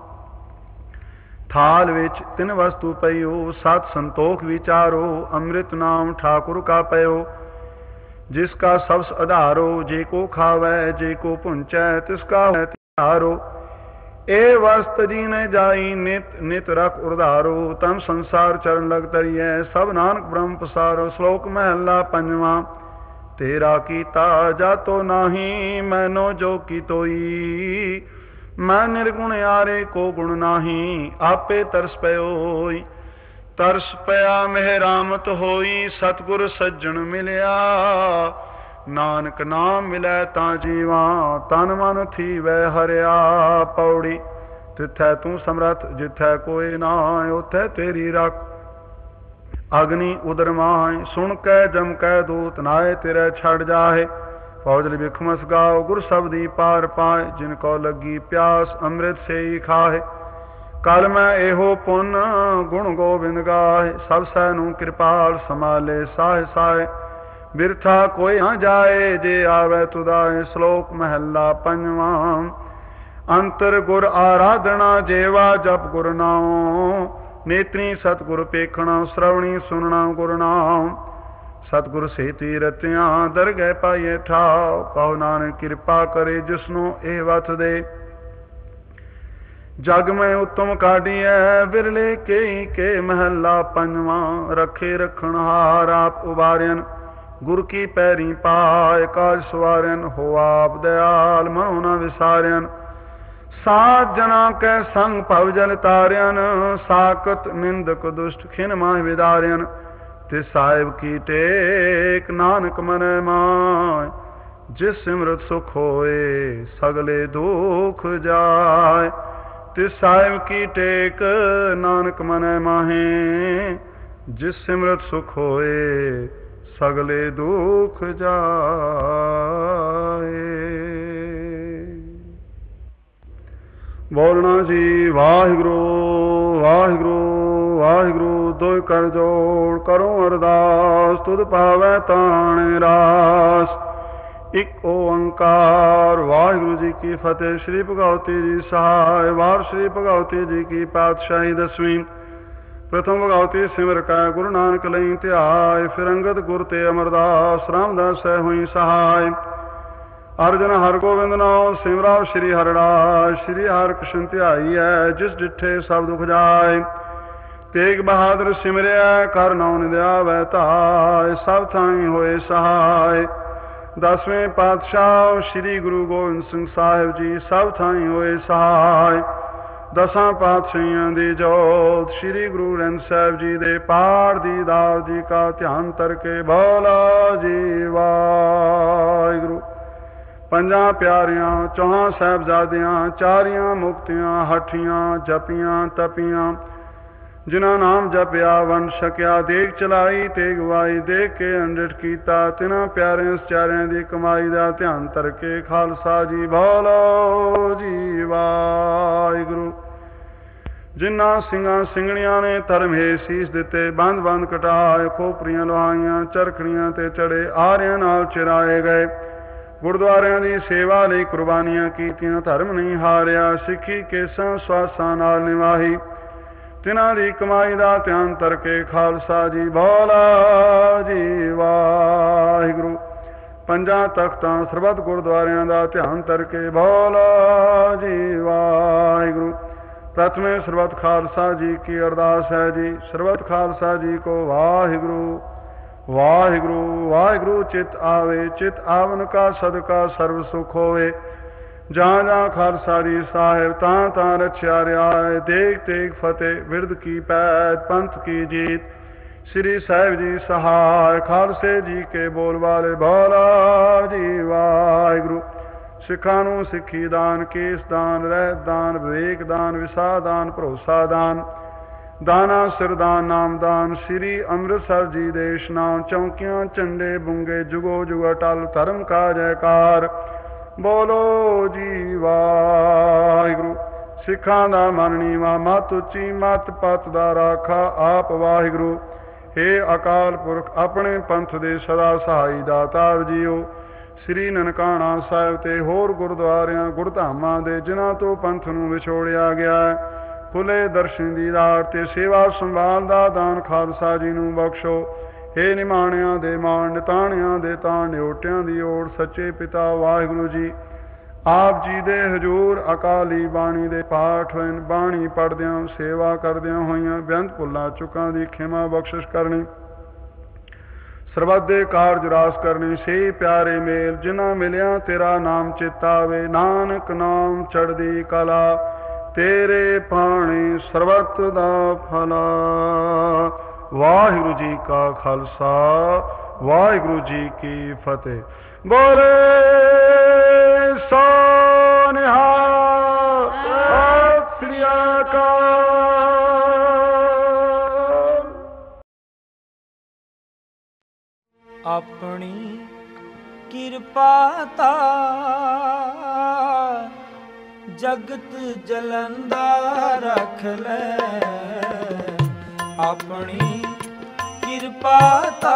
थाल विच तिन वस्तु पयो, सत संतोख विचारो। अमृत नाम ठाकुर का पयो, जिसका सबस आधारो। जे को खावै जे को पुंचै, तिसका तिहारो। ए वस्त जी ने जाई नित नित रख उधारो। तम संसार चरण लग तरियै, सब नानक ब्रह्म पसारो। श्लोक महला पंजवा। तेरा कीता जातो नाही, मैनो जो की तोई। मैं निर्गुण यारे को गुण नाही, आपे तरस पयोई। तरस पया मेहरामत होई, सतगुर सज्जन मिलिया। नानक नाम मिलै ता जीवा, तन मन थी वै हरिया। पौड़ी ਤਿੱਥੈ ਤੂੰ ਸਮਰੱਥ, ਜਿੱਥੈ ਕੋਈ ਨਾਇ, ਉਥੈ ਤੇਰੀ ਰੱਖ। ਅਗਨੀ ਉਦਰ ਮਾਹਿ, ਸੁਣ ਕੈ ਜਮ ਕੈ ਦੂਤ, ਨਾਏ ਤੇਰੇ ਛੜ ਜਾਹੇ। ਫੌਜਲ ਬਿਖਮਸ ਗਾਓ, ਗੁਰ ਸਬਦੀ ਪਾਰ ਪਾਏ, ਜਿਨ ਕੋ ਲੱਗੀ ਪਿਆਸ, ਅੰਮ੍ਰਿਤ ਸੇ ਹੀ ਖਾਹੇ। ਕਲ ਮੈਂ ਇਹੋ ਪੁੰਨ, ਗੁਣ ਗੋਬਿੰਦ ਗਾਹੇ, ਸਭ ਸੈ ਨੂੰ ਕਿਰਪਾਲ, ਸਮਾਲੇ ਸਾਹੇ ਸਾਹੇ। ਬਿਰਥਾ ਕੋਈ ਨਾ ਜਾਏ, ਜੇ ਆਵੇ ਤੁਦਾਏ। ਸ਼ਲੋਕ ਮਹੱਲਾ ਪੰਜਵਾਂ। ਅੰਤਰ ਗੁਰ ਆਰਾਧਨਾ, ਜੇਵਾ ਜਪ ਗੁਰ ਨਾਮ। ਨੇਤਰੀ ਸਤਿਗੁਰ ਪੇਖਣਾ, ਸ਼ਰਵਣੀ ਸੁਨਣਾ ਗੁਰ ਨਾਮ। ਸਤਿਗੁਰ ਸੇਤੀ ਰਤਿਆਂ, ਦਰਗਹਿ ਪਾਈਏ ਠਾਉ। ਕਹੋ ਨਾਨਕ ਕਿਰਪਾ ਕਰੇ, ਜਿਸਨੂੰ ਇਹ ਵਤ ਦੇ। ਜਗ ਮੈਂ ਉਤਮ ਕਾਢੀਐ, ਵਿਰਲੇ ਕੇਈ ਕੇ ਮਹੱਲਾ ਪੰਜਵਾਂ। ਰੱਖੇ ਰਖਣ ਹਾਰ, ਆਪ ਉਬਾਰਿਆਨ, ਗੁਰ ਕੀ ਪੈਰੀ ਪਾਏ। ਕਾਜ ਸਵਾਰਿਆਨ, ਹੋ ਆਪ ਦਇਆਲ, ਮਨੋ ਨ ਵਿਸਾਰਿਆਨ। ਸਾਧ ਜਨਾ ਕੈ ਸੰਗ ਭਵ ਜਲ ਤਾਰਿਆਨ। ਸਾਕਤ ਨਿੰਦਕ ਦੁਸ਼ਟ ਖਿਨ ਮਾਹਿ ਵਿਦਾਰਿਆਨ। ਤੇ ਸਾਹਿਬ ਕੀ ਟੇਕ, ਨਾਨਕ ਮਨੈ ਮਾਇ। ਜਿਸ ਸਿਮਰਤ ਸੁਖ ਹੋਏ, ਸਗਲੇ ਦੁਖ ਜਾਏ। ਤੇ ਸਾਹਿਬ ਕੀ ਟੇਕ, ਨਾਨਕ ਮਨੈ ਮਾਹੇ। ਜਿਸ ਸਿਮਰਤ ਸੁਖ ਹੋਏ, ਸਗਲੇ ਦੁਖ ਜਾਏ। ਬੋਲਣਾ ਜੀ ਵਾਹਿਗੁਰੂ ਵਾਹਿਗੁਰੂ ਵਾਹਿਗੁਰੂ। ਦੋਇ ਕਰ ਜੋੜ, ਕਰੋ ਅਰਦਾਸ, ਤੁਧ ਪਾਵੈ ਤਾਣੇ ਰਾਸ। ਇੱਕ ਓੰਕਾਰ। ਵਾਹਿਗੁਰੂ ਜੀ ਕੀ ਫਤਿਹ। ਸ਼੍ਰੀ ਭਗਵਤੀ ਜੀ ਸਹਾਇ। ਵਾਰ ਸ਼੍ਰੀ ਭਗਵਤੀ ਜੀ ਕੀ ਪਾਤਸ਼ਾਹੀ ਦਸਵੀਂ। ਪ੍ਰਥਮ ਭਗਵਤੀ ਸਿਮਰ ਕੈ, ਗੁਰੂ ਨਾਨਕ ਲਈ ਧਿਆਇ। ਫਿਰ ਅੰਗਦ ਗੁਰ ਤੇ ਅਮਰਦਾਸ, ਰਾਮਦਾਸ ਸਹਿ ਹੋਈ ਸਹਾਇ। ਅਰਜਨ ਹਰ ਗੋਬਿੰਦ ਨਾਮ, ਸਿਮਰਾਓ ਸ਼੍ਰੀ ਹਰਿਰਾਜ। ਸ਼੍ਰੀ ਹਰਿ ਕ੍ਰਿਸ਼ਨ ਧਿਆਈਐ, ਜਿਸ ਡਿਠੇ ਸਭ ਦੁਖ ਜਾਏ। ਤੇਗ ਬਹਾਦਰ ਸਿਮਰਿਆ, ਕਰ ਨਾਉ ਨਿਧਿਆਵੈ ਧਾਇ। ਸਭ ਥਾਈ ਹੋਏ ਸਹਾਇ। ਦਸਵੇਂ ਪਾਤਸ਼ਾਹ ਸ਼੍ਰੀ ਗੁਰੂ ਗੋਬਿੰਦ ਸਿੰਘ ਸਾਹਿਬ ਜੀ, ਸਭ ਥਾਈ ਹੋਏ ਸਹਾਇ। ਦਸਾਂ ਪਾਤਸ਼ਾਹੀਆਂ ਦੀ ਜੋਤ, ਸ਼੍ਰੀ ਗੁਰੂ ਗ੍ਰੰਥ ਸਾਹਿਬ ਜੀ ਦੇ ਪਾਠ ਦੀ ਦਾਤ ਜੀ ਕਾ ਧਿਆਨ ਕਰਕੇ ਬੋਲਾ ਜੀ ਵਾਹਿਗੁਰੂ। ਪੰਜਾਂ ਪਿਆਰਿਆਂ, ਚੌਹਾਂ ਸਾਹਿਬਜ਼ਾਦਿਆਂ, ਚਾਰੀਆਂ ਮੁਕਤੀਆਂ, ਹਠੀਆਂ, ਜਪੀਆਂ, ਤਪੀਆਂ, ਜਿਨ੍ਹਾਂ ਨਾਮ ਜਪਿਆ, ਵੰਡ ਛਕਿਆ, ਦੇਗ ਚਲਾਈ, ਤੇਗ ਵਾਈ, ਦੇਖ ਕੇ ਅੰਡਿਠ ਕੀਤਾ, ਤਿਨਾਂ ਪਿਆਰਿਆਂ ਸਚਾਰਿਆਂ ਦੀ ਕਮਾਈ ਦਾ ਧਿਆਨ ਧਰਕੇ ਖਾਲਸਾ ਜੀ ਬੋਲੋ ਜੀ ਵਾਹਿਗੁਰੂ। ਜਿਨ੍ਹਾਂ ਸਿੰਘਾਂ ਸਿੰਘਣੀਆਂ ਨੇ ਧਰਮ ਹੇ ਸੀਸ ਦਿੱਤੇ, ਬੰਦ ਬੰਦ ਕਟਾਏ, ਖੋਪਰੀਆਂ ਲੁਹਾਈਆਂ, ਚਰਖੜੀਆਂ ਤੇ ਚੜੇ, ਆਰਿਆਂ ਨਾਲ ਚਿਰਾਏ ਗਏ, ਗੁਰਦੁਆਰਿਆਂ ਦੀ ਸੇਵਾ ਲਈ ਕੁਰਬਾਨੀਆਂ ਕੀਤੀਆਂ, ਧਰਮ ਨਹੀਂ ਹਾਰਿਆ, ਸਿੱਖੀ ਕੇਸਾਂ ਸਵਾਸਾਂ ਨਾਲ ਨਿਵਾਹੀ, ਤਿਨਾਂ ਦੀ ਕਮਾਈ ਦਾ ਧਿਆਨ ਧਰਕੇ ਖਾਲਸਾ ਜੀ ਬੋਲਾ ਜੀ ਵਾਹਿਗੁਰੂ। ਪੰਜਾਂ ਤਖਤਾਂ ਸਰਬੱਤ ਗੁਰਦੁਆਰਿਆਂ ਦਾ ਧਿਆਨ ਧਰਕੇ ਬੋਲਾ ਜੀ ਵਾਹਿਗੁਰੂ। ਪ੍ਰਥਮੇ ਸਰਬੱਤ ਖਾਲਸਾ ਜੀ ਕੀ ਅਰਦਾਸ ਹੈ ਜੀ। ਸਰਬੱਤ ਖਾਲਸਾ ਜੀ ਕੋ ਵਾਹਿਗੁਰੂ ਵਾਹਿਗੁਰੂ ਵਾਹਿਗੁਰੂ। ਚਿਤ ਆਵੇ, ਚਿਤ ਆਵਨ ਕਾ ਸਦਕਾ ਸਰਬ ਸੁਖ ਹੋਵੇ। ਜਾਂ ਜਾਂ ਖਾਲਸਾ ਜੀ ਸਾਹਿਬ, ਤਾਂ ਤਾਂ ਰਚਿਆ ਰਿਆਏ, ਦੇਖ ਤੇਗ ਫਤਿਹ, ਬਿਰਦ ਕੀ ਪੈਦ, ਪੰਥ ਕੀ ਜੀਤ, ਸ੍ਰੀ ਸਾਹਿਬ ਜੀ ਸਹਾਇ। ਖਾਲਸੇ ਜੀ ਕੇ ਬੋਲ ਵਾਲੇ ਬੋਲਾ ਜੀ ਵਾਹਿਗੁਰੂ। ਸਿੱਖਾਂ ਨੂੰ ਸਿੱਖੀ ਦਾਨ, ਕੇਸ ਦਾਨ, ਰਹਿਤ ਦਾਨ, ਵਿਵੇਕ ਦਾਨ, ਵਿਸਾ ਦਾਨ, ਭਰੋਸਾ ਦਾਨ, ਦਾਨਾ ਸਿਰਦਾਨ, ਨਾਮਦਾਨ, ਸ੍ਰੀ ਅੰਮ੍ਰਿਤਸਰ ਜੀ ਦੇ ਇਸ਼ਨਾਨ, ਚੌਂਕੀਆਂ, ਝੰਡੇ, ਬੁੰਗੇ, ਜੁਗੋ ਜੁਗ ਅਟਲ, ਧਰਮ ਕਾ ਜੈਕਾਰ ਬੋਲੋ ਜੀ ਵਾਹਿਗੁਰੂ। ਸਿੱਖਾਂ ਦਾ ਮਨ ਨੀਵਾਂ, ਮਤ ਉੱਚੀ, ਮਤ ਪਤ ਦਾ ਰਾਖਾ ਆਪ ਵਾਹਿਗੁਰੂ। ਹੇ ਅਕਾਲ ਪੁਰਖ, ਆਪਣੇ ਪੰਥ ਦੇ ਸਦਾ ਸਹਾਈ ਦਾਤਾਰ ਜੀਓ। ਸ੍ਰੀ ਨਨਕਾਣਾ ਸਾਹਿਬ ਤੇ ਹੋਰ ਗੁਰਦੁਆਰਿਆਂ ਗੁਰਧਾਮਾਂ ਦੇ ਜਿਨ੍ਹਾਂ ਤੋਂ ਪੰਥ ਨੂੰ ਵਿਛੋੜਿਆ ਗਿਆ ਹੈ, ਖੁੱਲੇ ਦਰਸ਼ਨ ਦੀਦਾਰ ਤੇ ਸੇਵਾ ਸੰਭਾਲ ਦਾ ਦਾਨ ਖਾਲਸਾ ਜੀ ਨੂੰ ਬਖਸ਼ੋ। ਹੇ ਨਿਮਾਣਿਆਂ ਦੇ ਮਾਣ, ਨਿਤਾਣਿਆਂ ਦੇ ਤਾਣ, ਨਿਓਟਿਆਂ ਦੀ ਓੜ, ਸੱਚੇ ਪਿਤਾ ਵਾਹਿਗੁਰੂ ਜੀ ਆਪ ਜੀ ਦੇ ਹਜ਼ੂਰ ਅਕਾਲੀ ਬਾਣੀ ਦੇ ਪਾਠ ਹੋਏ, ਬਾਣੀ ਪੜ੍ਹਦਿਆਂ ਸੇਵਾ ਕਰਦਿਆਂ ਹੋਈਆਂ ਬੇਅੰਤ ਭੁੱਲਾਂ ਚੁੱਕਾਂ ਦੀ ਖਿਮਾ ਬਖਸ਼ਿਸ਼ ਕਰਨੀ, ਸਰਬੱਤ ਦੇ ਕਾਰਜ ਰਾਸ ਕਰਨੀ। ਸੇ ਪਿਆਰੇ ਮੇਲ ਜਿਨ੍ਹਾਂ ਮਿਲਿਆ ਤੇਰਾ ਨਾਮ ਚੇਤਾਵੇ, ਨਾਨਕ ਨਾਮ ਚੜ੍ਹਦੀ ਕਲਾ, ਤੇਰੇ ਪਾਣੀ ਸਰਬੱਤ ਦਾ ਭਲਾ। ਵਾਹਿਗੁਰੂ ਜੀ ਕਾ ਖਾਲਸਾ, ਵਾਹਿਗੁਰੂ ਜੀ ਕੀ ਫਤਿਹ। ਬੋਲੇ ਸੋ ਨਿਹਾਲ, ਸਤਿ ਸ੍ਰੀ ਅਕਾਲ। ਆਪਣੀ ਕਿਰਪਾ ਤਾ ਜਗਤ ਜਲੰਦਾ ਰੱਖ ਲੈ। ਆਪਣੀ ਕਿਰਪਾ ਤਾ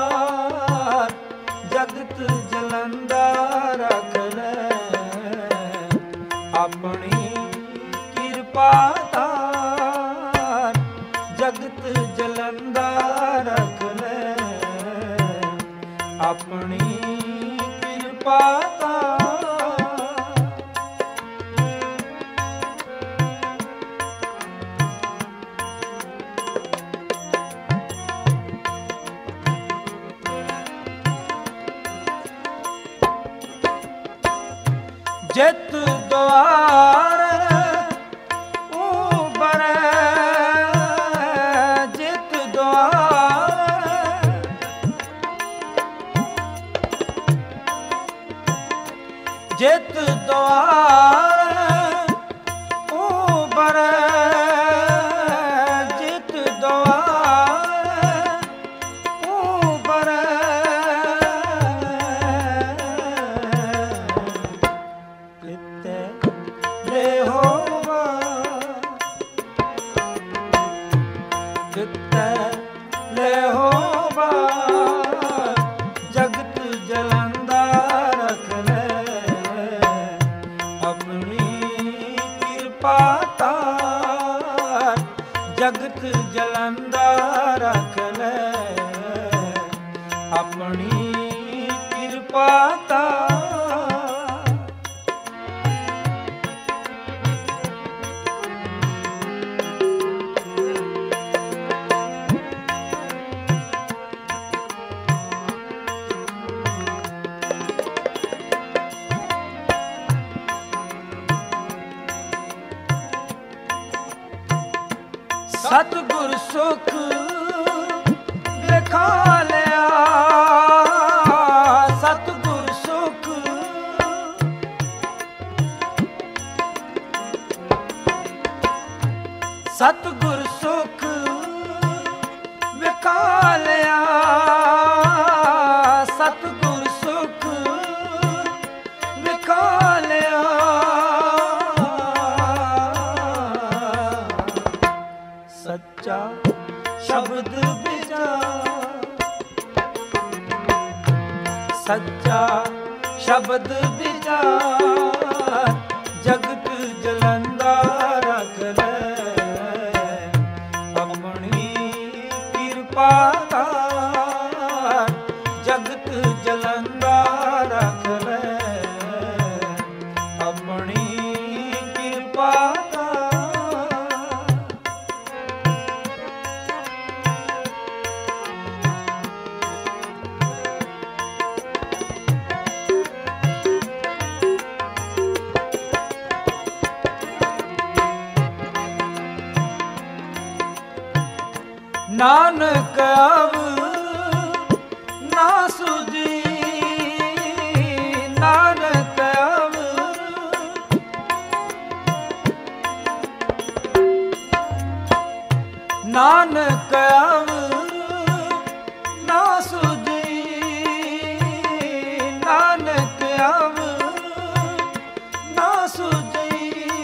ਜਗਤ ਜਲੰਦਾ ਰੱਖ ਲੈ। ਆਪਣੀ ਕਿਰਪਾ ਤਾ ਜਗਤ ਜਲੰਦਾ ਰੱਖ ਲੈ। ਆਪਣੀ ਕਿਰਪਾ ਤਾ ਜਿਤ ਦੁਆਰ ਉਬਰੈ। ਜਿਤ ਦੁਆਰ ਜਿਤ ਦੁਆਰ ਉਬਰੈ। ਜਿਤ ਦੁਆਰ ਉਬਰੈ। ਕਿਤੇ ਲਿਹੋਵਾ ਕਿਤੇ ਲਿਹੋਵਾ ਜਗਤ ਜਲੰਦਾ ਰੱਖ ਲੈ। ਆਪਣੀ ਕਿਰਪਾ ਤਾ ਜਗਤ ਜਲੰਦਾ ਰੱਖ ਲੈ। ਆਪਣੀ ਕਿਰਪਾ ਤਾ ਸਤਿਗੁਰ ਸੁਖ ਲਿਖਾ ਲਿਆ। ਸਤਿਗੁਰ ਸੁਖ ਸਤਿਗੁਰ ਸੁਖ ਲਿਖਾ ਲਿਆ। ਸਤਿਗੁਰ ਸੁਖ ਲਿਖਾ ਲਿਆ। ਸੱਚਾ ਸ਼ਬਦ ਵਿਚਾਰ। ਸੱਚਾ ਸ਼ਬਦ ਵਿਚਾਰ ਜਗਤ ਜਲੰਦਾ ਰੱਖ ਲੈ। ਆਪਣੀ ਕਿਰਪਾ ਤਾ ਜਗਤ ਜਲੰਦਾ ਰੱਖ ਲੈ। ਆਪਣੀ ਕਿਰਪਾ ਤਾ ਨਾਨਕ ਅਵ ਨਾ ਸੁਝੀ। ਨਾਨਕ ਅਵ ਨਾਨਕ ਅਵ ਨਾ ਸੁਝੀ। ਨਾਨਕ ਅਵ ਨਾ ਸੁਝੀ।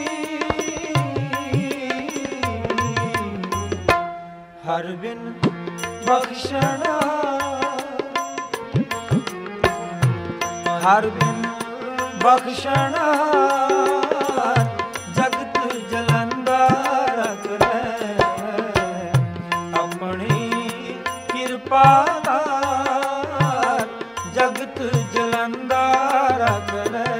ਹਰ ਬਿਨ ਬਖਸ਼ਣਾ। ਹਰ ਬਿਨ ਬਖਸ਼ਣਾ ਜਗਤ ਜਲੰਦਾ ਰੱਖ ਲੈ। ਆਪਣੀ ਕਿਰਪਾ ਤਾ ਜਗਤ ਜਲੰਦਾ ਰੱਖ ਲੈ।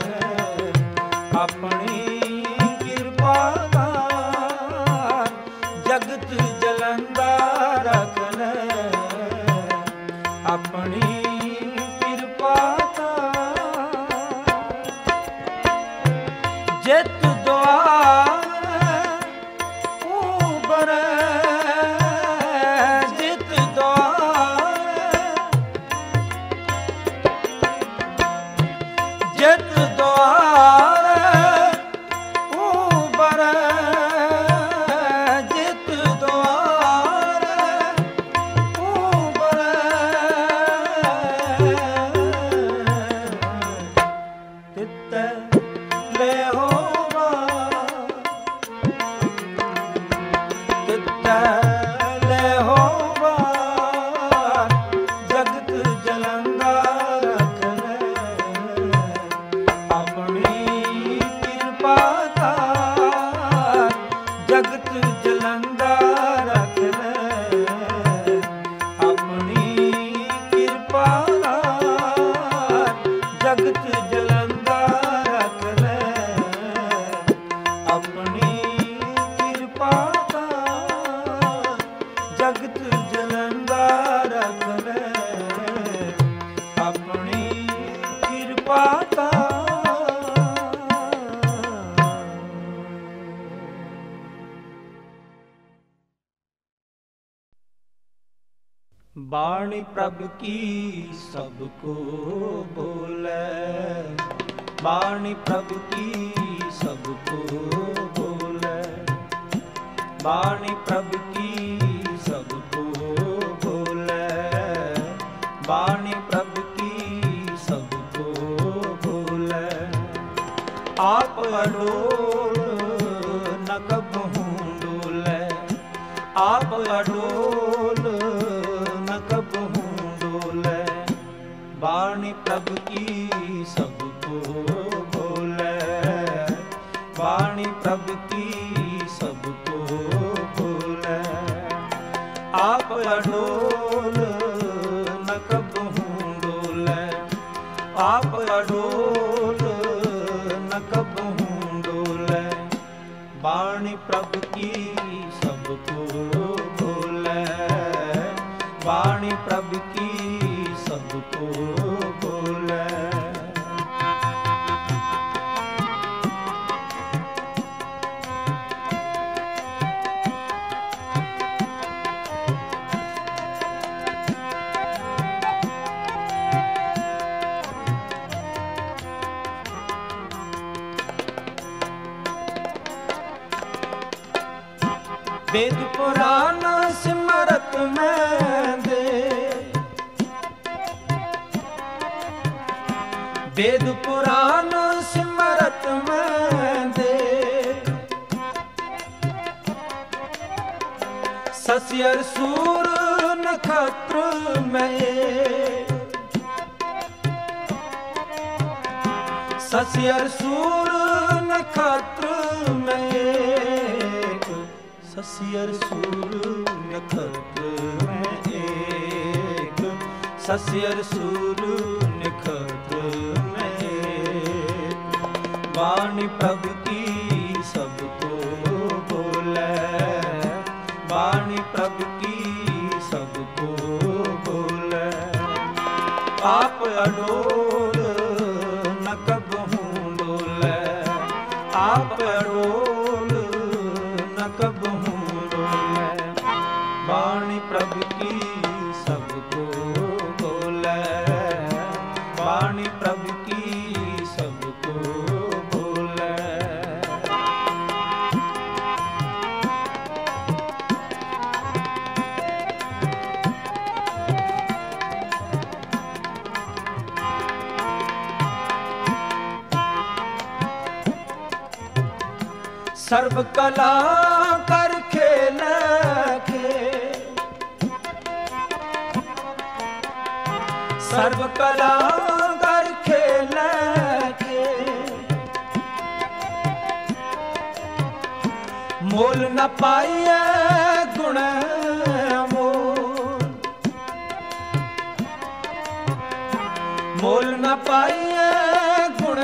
ਆਪਣੀ ਕਿਰਪਾ ਤਾ ਜਗਤ ਜਲੰਦਾ ਰੱਖ ਲੈ। ਆਪਣੀ ਕਿਰਪਾ ਤਾ ਜਿਤ ਦੁਆਰ ਉਬਰੈ। ਜਿਤ ਦੁਆਰ ਜਿਤ ਦੁਆਰ ਉਬਰੈ। बोले ले हो बार जगत जलंदा रख ले अपनी कृपा तार जगत जलंदा रख ले अपनी कृपा तार जगत जलंदा रख ले अपनी कृपा तार जगत जलंदा रख ले अपनी कृपा बाणी प्रभ की सबको बोले बाणी प्रभ की सबको बोले बाणी प्रभ की सबको बोले बाणी प्रभ की सबको बोले आप अडोल न कबहूँ डोले आप अडोल न कबहूँ डोले बाणी प्रभ की सबको बोले बाणी प्रभ की सबको बोले आप अडोल न कबहूँ डोले आप अडोल न कबहूँ डोले बाणी प्रभ की सबको बोले बाणी प्रभ की सबको बोले वेद पुराण सिमरत में दे वेद पुराण सिमरत में दे सस्यर सूर नक्षत्र में सस्यर सूर नक्षत्र में सस्यर सूर नक्षत्र में एक सस्यर सूर नक्षत्र में एक बाणी प्रभ की सबको बोले बाणी प्रभ की सबको बोले आप अडोल न कबहूँ डोले आप अडोल न कबहूँ डोले बाणी प्रभ की सबको बोले बाणी प्रभ की सबको बोले सर्व कला कर खेल सर्व कला कर खेल मोल न पाइए गुण मोल मोल न पाइए गुण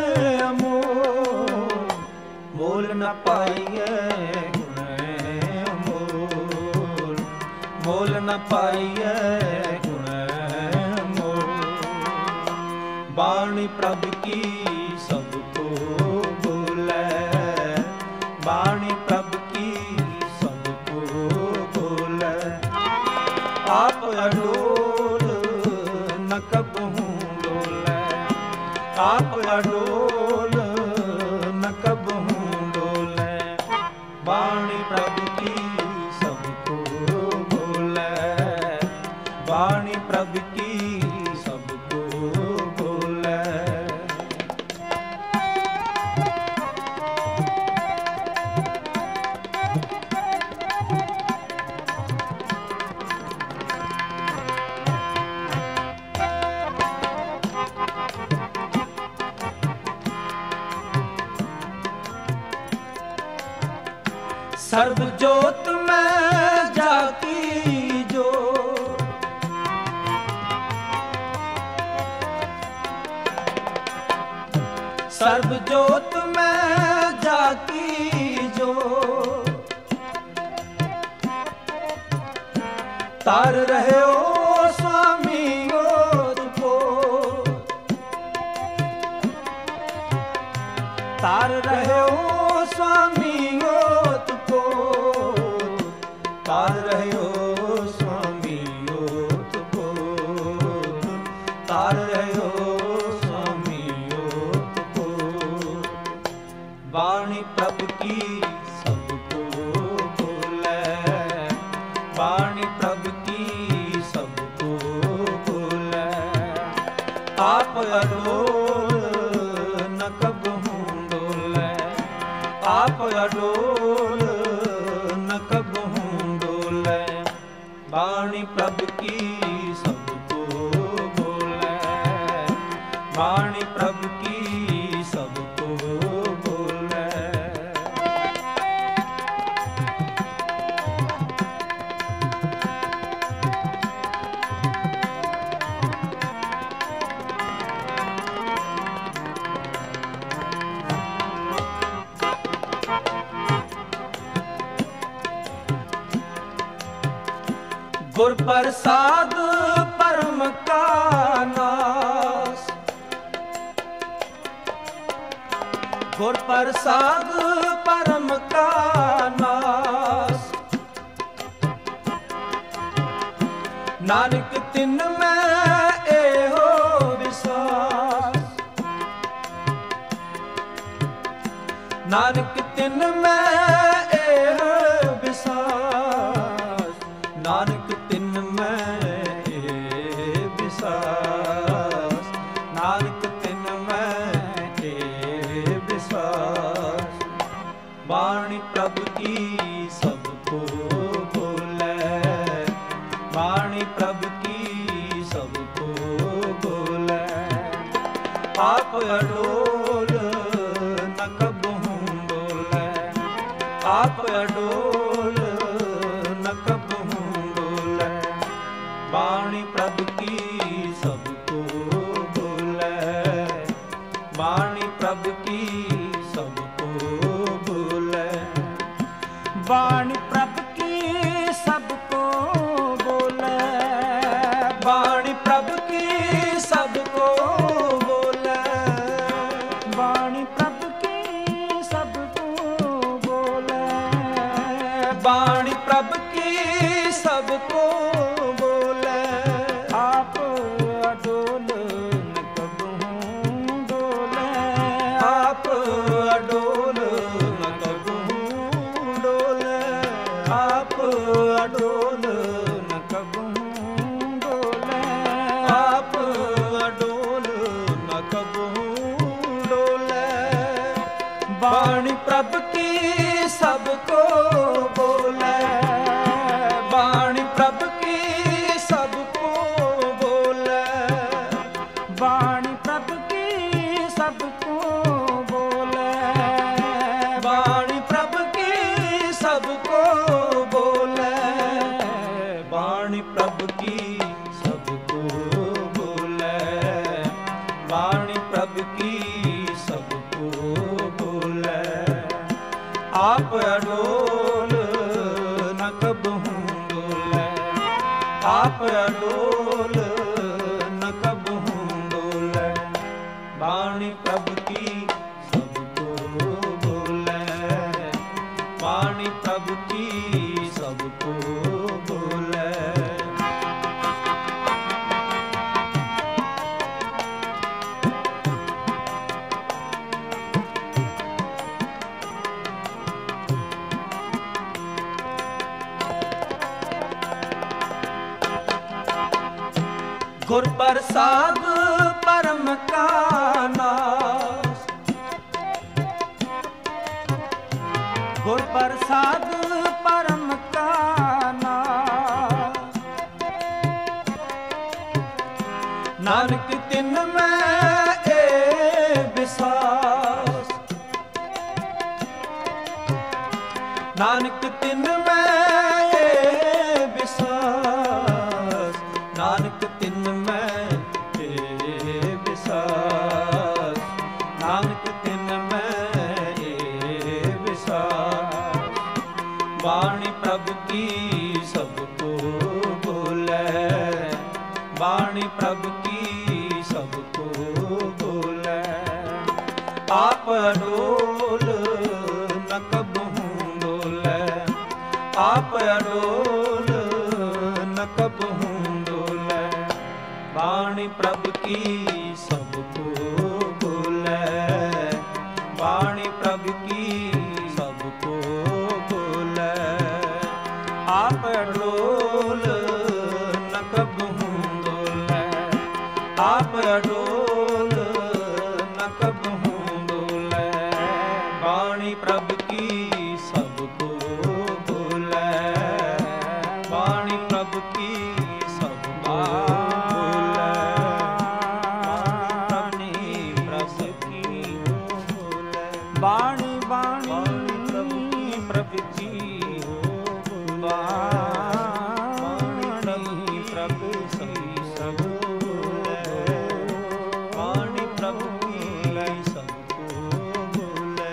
मोल न पाइए गुण मोल मोल न पाइए गुण मोल बाणी प्रभ की सबको बोले बाणी प्रभ की सबको बोले आप अडोल न कबहूँ डोले आप अडोल न कबहूँ डोले बाणी प्रभ की सबको बोले बाणी प्रभ की सबको बोले सर्ब जोत में जाकी जो, सर्ब जोत में जाकी जो, तार रहे ओ स्वामी ओत को, तार रहे ओ स्वामी ओत को, तार रहे ओ स्वामी ओत को, तार रहे ओ स्वामी ओत को। वाणी प्रभ की सबको बोले, वाणी प्रभ की सबको बोले, आप अडोल न कबहू डोले, आप अडोल न कबहू डोले, वाणी प्रभ की सबको बोले, वाणी प्रभ की सबको बोले। गुर प्रसाद परम का नास, गुर प्रसाद परम का नास, नानक तिन में एहो विश्वास, नानक तिन में एहो विश्वास, नानक तिन में विश्वास, नानक तिन में विश्वास। वाणी प्रभ की सबको बोले, वाणी प्रभ की सबको बोले, आप अडोल न कबहू डोले, आप अडोल न कबहू डोले, वाणी प्रभ की सबको बोले, वाणी प्रभ की सबको बोले, वाणी प्रभ की सबको बोले, वाणी प्रभ की सबको बोले, वाणी प्रभ की सबको बोले, वाणी प्रभ की सबको बोले, आप अडोल न कबहू डोले, आप अडोल न कबहू डोले, आप अडोल न कबहू डोले, आप अडोल न कबहू डोले, वाणी प्रभ की सबको बोले, वाणी प्रभ की सबको बोले, वाणी प्रभ की सबको बोले, वाणी प्रभ की सबको बोले, वाणी प्रभ की सबको बोले, वाणी प्रभ की सबको बोले, आप अडोल न कबहू डोले, आप अडोल न कबहू डोले, वाणी प्रभ की सबको बोले, वाणी प्रभ की सबको बोले। गुर प्रसाद परम का नास, गुर प्रसाद परम का नास, नानक तिन में विश्वास, नानक मैं विश्वास, नानक तिन मैं विश्वास, नानक तिन मैं विश्वास। बाणी प्रभु की सबको बोले, बाणी प्रभु की सबको बोले। आप अडोल न कबहूँ डोले, आप अडोल न कबहूँ डोले। बाणी प्रभु की सबको बोले, बाणी प्रभु की सबको बोले। आप अडोल न कबहूँ डोले, आप अडोल न कबहूँ डोले। बाणी प्रभु की सबको बोले, बाणी प्रभु की सबको बोले। बाणी प्रभु की बोले, बाणी बाणी प्रभु की बाणी प्रभु की सब बोले। बाणी प्रभु की सबको बोले,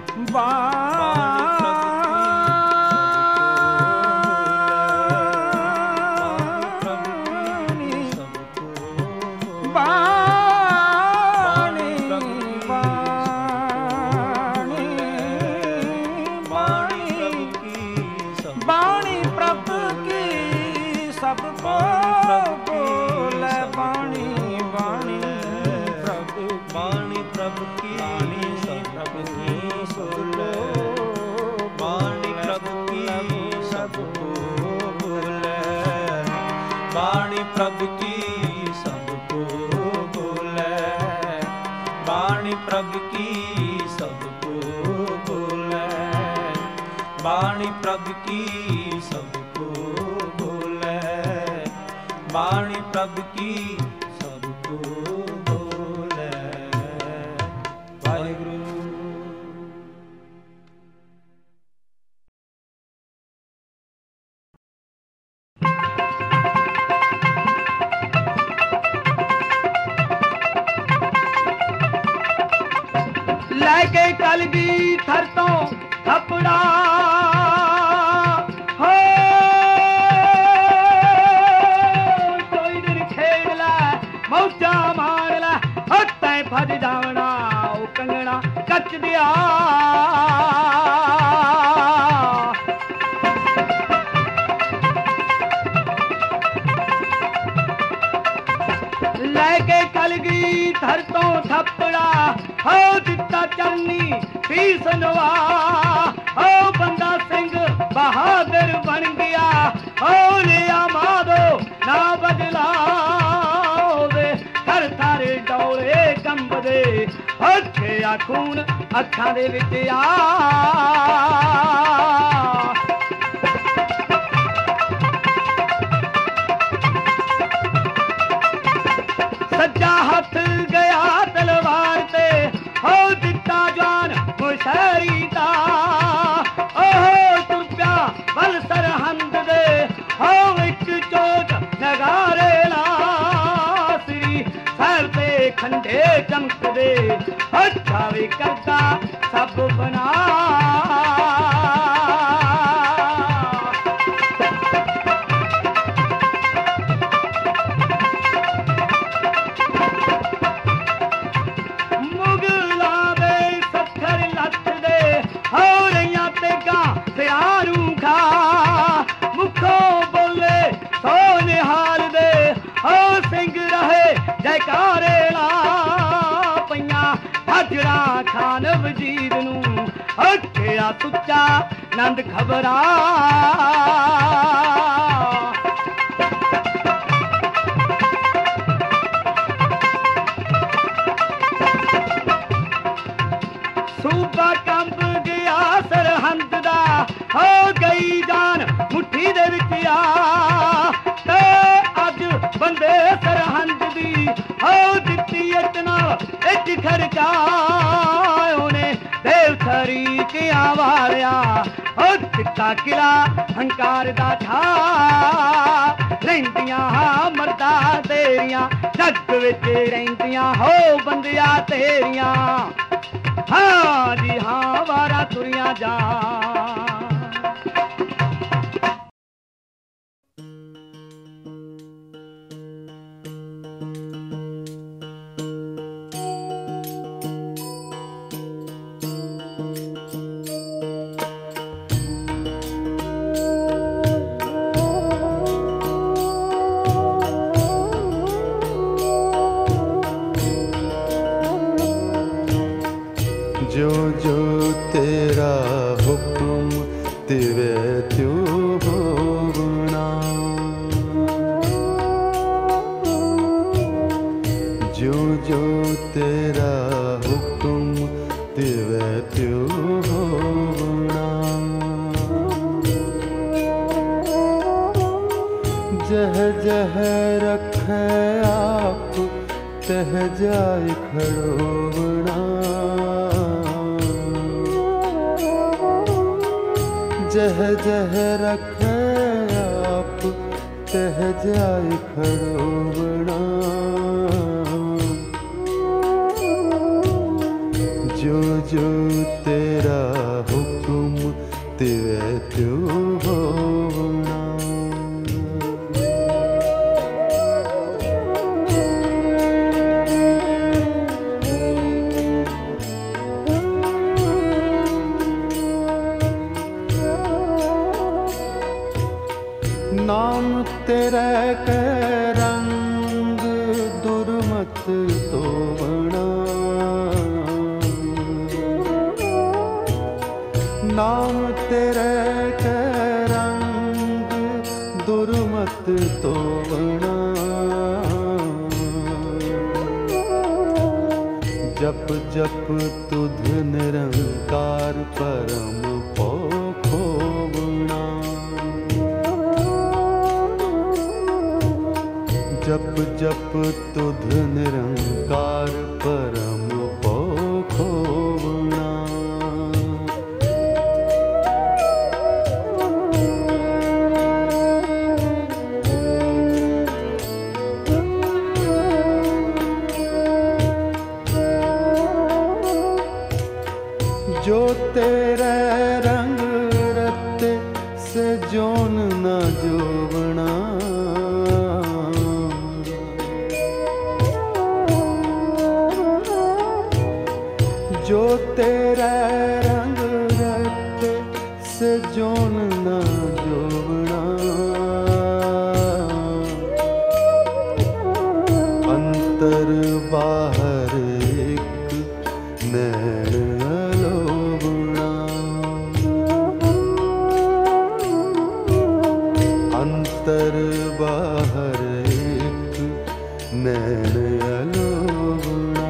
बाणी प्रभु की सबको बोले। बाणी बाणी प्रभु, बाणी प्रभु की प्रभु की बोले। बाणी प्रभु की सबको बोले, बाणी प्रभु की सबको बोले। बाणी प्रभु की सबको बोले, बाणी प्रभु की सबको बोले। बाणी प्रभु की सबको बोले। वाहिगुरु। लैके कलगी थर तो थपड़ा हो, कोई दिन खेड लै मौजा मार लै, तैं भज जावना ओ कंगना कच दिया। लैके कलगी थर तो थपड़ा हो, दिता चन्नी पीस नवा हो। बंदा सिंह बहादुर बन गया हो, लिया माधो ना बदला दे। थर थर डोले कंबदे हथे आ खून अखां दे विच आ। सज्जा हथ गया तलवार ते हो, दिता जान मुशहरी दा। ओहो तुर प्या बल सरहंद दे हो, एक चोट नगारे लासरी। सर ते खंडे चमकदे अच्छा वे करता सब बना। जयकारे ला पईयां हाजरा खान वजीर नूं, अखिया सुच्चा नंद खबरा। सूबा कंब गया सरहंद दा हो, गई जान मुट्ठी दे विच आ। ते अज बंदे सरहंद दी हो, दित्ती इतना इच खर्चा। उन्हें देवता ਬਰੀਕਿਆਂ ਵਾਲਿਆ ਓ ਚਿੱਟਾ ਕਿਲਾ ਹੰਕਾਰ ਦਾ ਠਾ ਰਹਿੰਦੀਆਂ ਮਰਦਾ ਤੇਰੀਆਂ ਜੱਗ ਵਿੱਚ ਰਹਿੰਦੀਆਂ ਹੋ ਬੰਦਿਆ ਤੇਰੀਆਂ ਹਾਂ ਜੀ ਹਾਂ ਵਾਰਾ ਤੁਰੀਆਂ ਜਾ जो जो तेरा हुक्म तिवे त्यों होना जो जो तेरा हुक्म तिवे त्यों होना जह जह रखे आप तह जाय खड़ोना जह जह रखे आप तह जाय खड़ोना जो जो तेरा हुक्म तिवे त्यों होना नाम तेरे के रंग दुर्मत तो बना नाम तेरे के रंग दुर्मत तो बना जप जप तुध निरंकार परम पोखोवना जप जप तुध निरंकार परम पोखोवना जो तेरे रंग रत्ते से जोन न जोवना जो तेरा रंग रत्ते से जोन न जोवना अंतर बाहर एक नैन अलोवना अंतर बाहर एक नैन अलोवना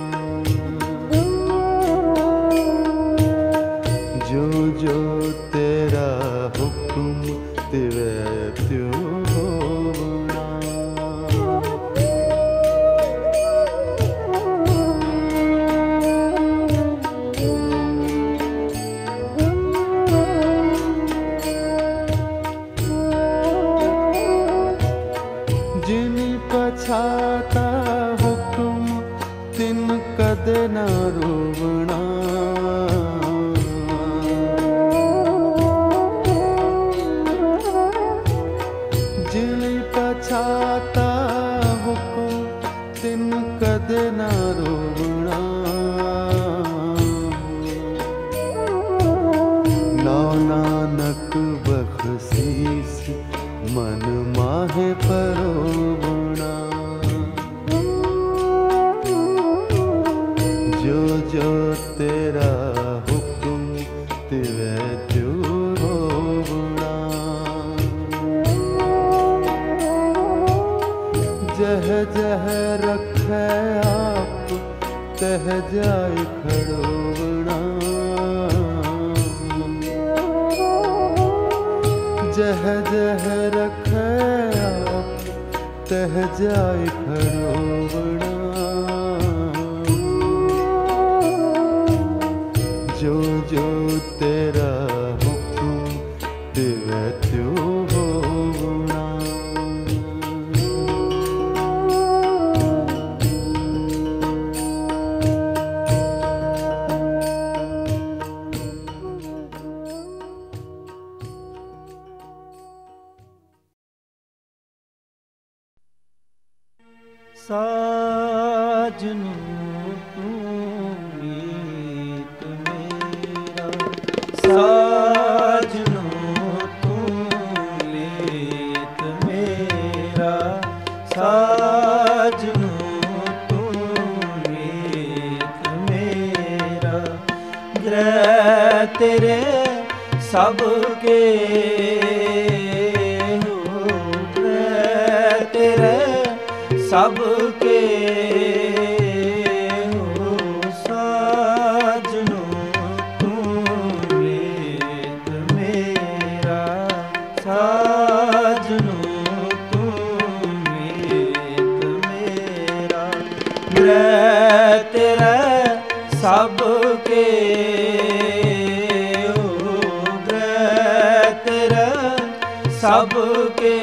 जो जो तेरा हुक्म तिवे त्यों होना जिन पछाता हुक्म तिन कदे न रोवना जिन पछाता हुक्म तिन कदे न रोवना नानक बख्शीस मन माहे परोवना जो जो तेरा हुक्म तिवे त्यों होवना जह जह रखे आप तह जाय खड़ोवना जह जह रखे आप तह जाय खड़ोवना जो ਤਿਉ ਹੋਵਣਾ। ਸਾਜਨੂ ਤੂੰ ਮੀਤ ਮੇਰਾ, ਸਾਜਨੂ ਤੂੰ ਮੀਤ ਮੇਰਾ, ਸਾਜਨੂ ਤੂੰ ਮੀਤ ਮੇਰਾ। ਗ੍ਰਹਿ ਤੇਰੇ ਸਭ ਕੇ ਹੋ, ਗ੍ਰਹਿ ਤੇਰੇ ਸਭ ਕੇ ਹੋ। ਸਾਜਨੂ ਤੂੰ ਮੀਤ ਮੇਰਾ, ਸਾਜਨੂ ਤੂੰ ਮੀਤ ਮੇਰਾ। ਗ੍ਰਹਿ ਤੇਰਾ ਸਭ ਕੇ ਹੋ, ਗ੍ਰਹਿ ਤੇਰਾ ਸਭ ਕੇ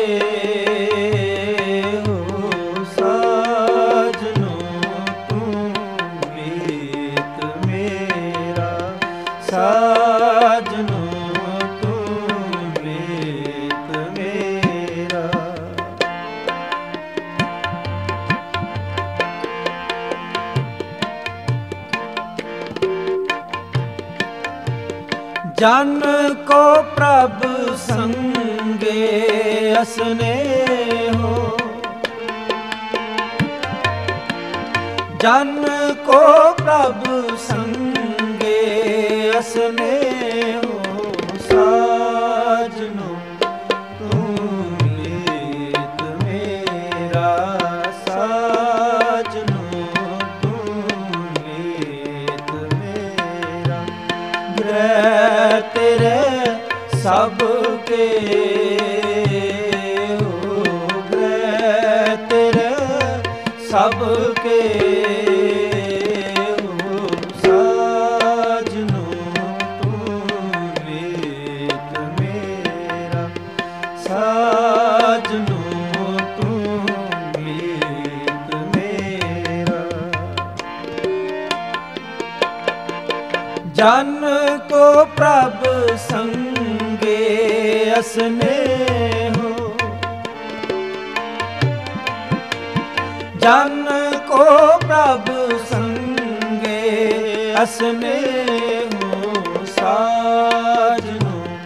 ਸਾਜਨੂ ਤੂੰ ਮੀਤ ਮੇਰਾ। ਜਨ ਕੋ ਪ੍ਰਭ ਸੰਗੇ ਅਸਨੇਹੋ, ਜਨ ਕੋ ਪ੍ਰਭ ਸੰਗੇ ਅਸਨੇਹੋ। ਸਾਜਨੂ ਤੂੰ ਮੀਤ ਮੇਰਾ, ਸਾਜਨੂ ਤੂੰ ਮੀਤ ਮੇਰਾ। ਗ੍ਰਹਿ ਤੇਰੇ ਸਭ ਕੇ ਹੋ, ਗ੍ਰਹਿ ਤੇਰੇ ਸਭ ਕੇ ਸਾਜਨੂ ਤੂੰ ਮੀਤ ਮੇਰਾ। ਜਨ ਕੋ ਪ੍ਰਭ ਸੰਗੇ ਅਸਨੇਹੋ, ਜਨ ਕੋ ਪ੍ਰਭ ਸੰਗੇ ਅਸਨੇਹੋ। ਸਾਜਨੂ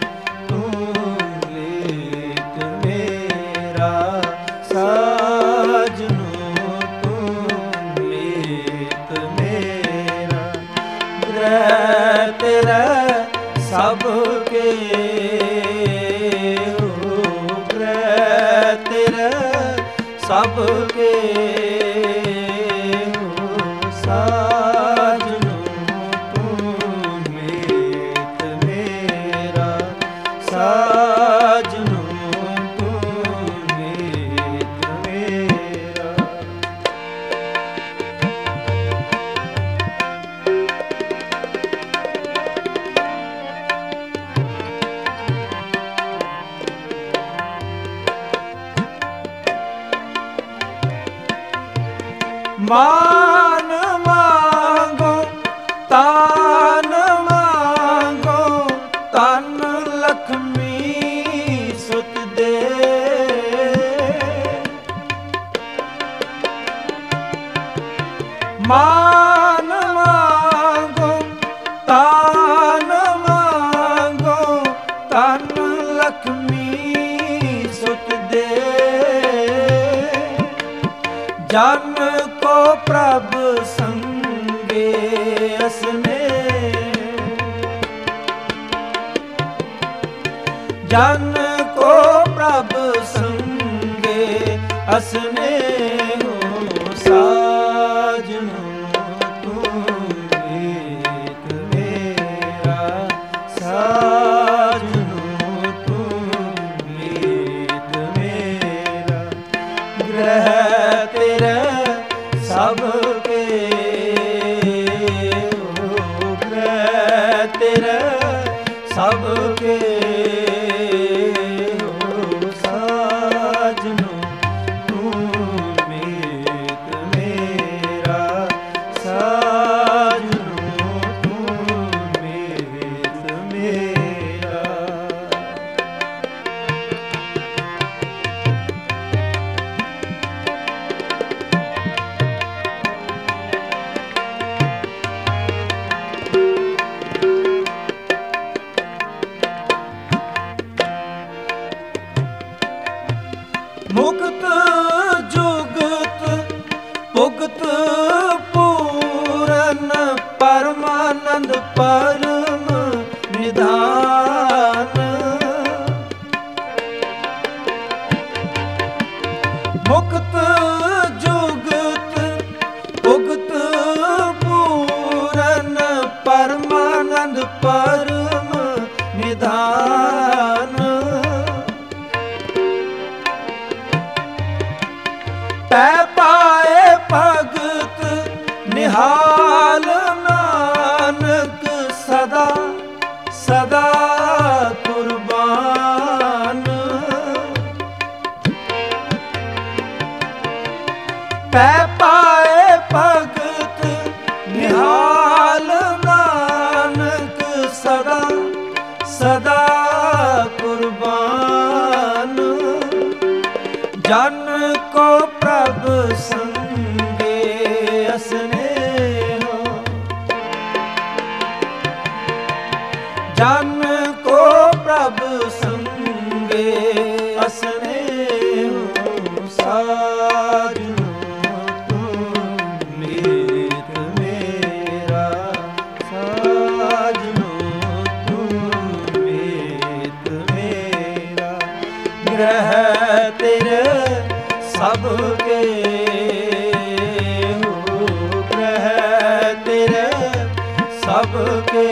ਸਾਜਨੂ ਤੂੰ ਮੀਤ ਮੇਰਾ। ਗ੍ਰਹਿ ਤੇਰਾ ਸਭ ਕੇ ਹੋ, ਗ੍ਰਹਿ ਤੇਰਾ ਸਭ ਕੇ ਹੋ। ਸਾਜਨੂ ਤੂੰ ਮੀਤ ਮੇਰਾ, ਸਾਜਨੂ ਮਾਨ ਮੰਗੋ ਤਾਨ ਮੰਗੋ, ਤਨ ਲਖਮੀ ਸੁਤ ਦੇ। ਮਾਨ ਮੰਗੋ ਤਾਨ ਮੰਗੋ, ਤਨ ਲਖਮੀ ਸੁਤ ਦੇ। ਜਨ ਕੋ ਪ੍ਰਭ ਸੰਗੇ ਅਸਨੇਹ, ਜਨ ਕੋ ਪ੍ਰਭ ਸੰਗੇ ਅਸਨੇਹੋ। ਸਾਜਨੂ ਤੂੰ ਮੀਤ ਮੇਰਾ, ਸਾਜਨੂ ਤੂੰ ਮੀਤ ਮੇਰਾ। ਗ੍ਰਹਿ ਤੇਰਾ ਸਭ ਕੇ ਹੋ, ਗ੍ਰਹਿ ਤੇਰਾ ਸਭ ਕੇ ਮੁਕਤ ਜੁਗਤ ਭੁਗਤ ਪੂਰਨ ਪਰਮਾਨੰਦ ਪਰਮ ਨਿਧਾਨ। ਮੁਕਤ ਜੁਗਤ ਭੁਗਤ ਪੂਰਨ ਪਰਮਾਨੰਦ ਪਰਮ ਨਿਧਾਨ। ਪੈ ਪਾਏ ਭਗਤ ਨਿਹਾਲ ਨਾਨਕ ਸਦਾ ਸਦਾ ਕੁਰਬਾਨ। ਪੈ ਪਾਏ ਭਗਤ ਨਿਹਾਲ ਨਾਨਕ ਸਦਾ ਸਦਾ ਕੁਰਬਾਨ। ਜਨ ਕੋ ਪ੍ਰਭ ਸੰਗੇ ਅਸਨੇਹ ਜਨ ਕੋ ਪ੍ਰਭ ਸੰਗੇ ਅਸਨੇਹ ਸਾਜਨ ਤੂੰ ਮੀਤ ਮੇਰਾ ਸਾਜਨ ਤੂੰ ਮੀਤ ਮੇਰਾ। ਗ੍ਰਹਿ ਤੇਰੇ ਸਭ ਕੇ ਹੋ ਗ੍ਰਹਿ ਤੇਰੇ ਸਭ ਕੇ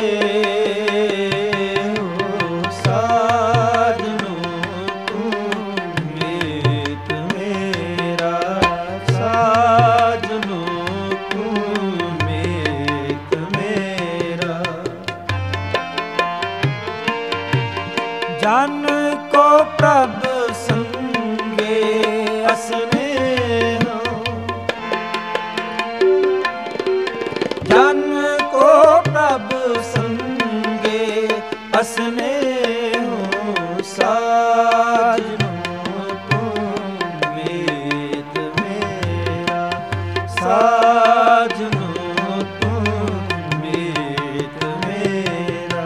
ਹੋ ਸਾਜਨੋ ਤੂੰ ਮੀਤ ਮੇਰਾ ਸਾਜਨੋ ਤੂੰ ਮੀਤ ਮੇਰਾ। ਜਨ ਕੋ ਪ੍ਰਭ ਸੰਗੇ ਅਸਨੇਹ ਜਨ ਕੋ ਪ੍ਰਭ ਸੰਗੇ ਅਸਨੇਹ ਸਾਜਨੋ ਤੂੰ ਮੀਤ ਮੇਰਾ ਸਾਜਨੋ ਤੂੰ ਮੀਤ ਮੇਰਾ।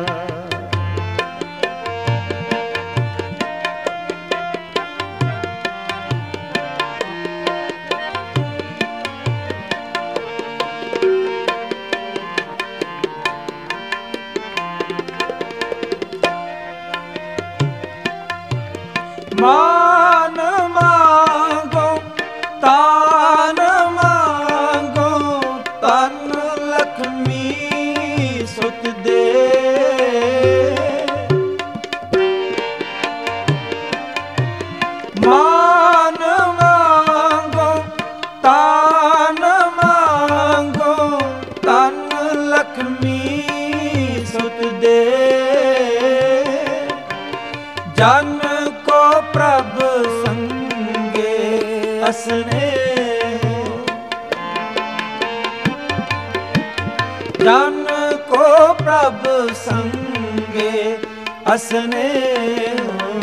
ਮਾਨ ਮੰਗੋ ਤਾਨ ਮੰਗੋ ਤਨ ਲਖਮੀ ਸੁਤ ਦੇ। ਮਾਨ ਮੰਗੋ ਤਾਨ ਮੰਗੋ ਤਨ ਲਖਮੀ ਸੁਤ ਦੇ। ਜਨ ਕੋ ਪ੍ਰਭ ਸੰਗੇ ਅਸਨੇਹ ਜਨ ਕੋ ਪ੍ਰਭ ਸੰਗੇ ਅਸਨੇਹ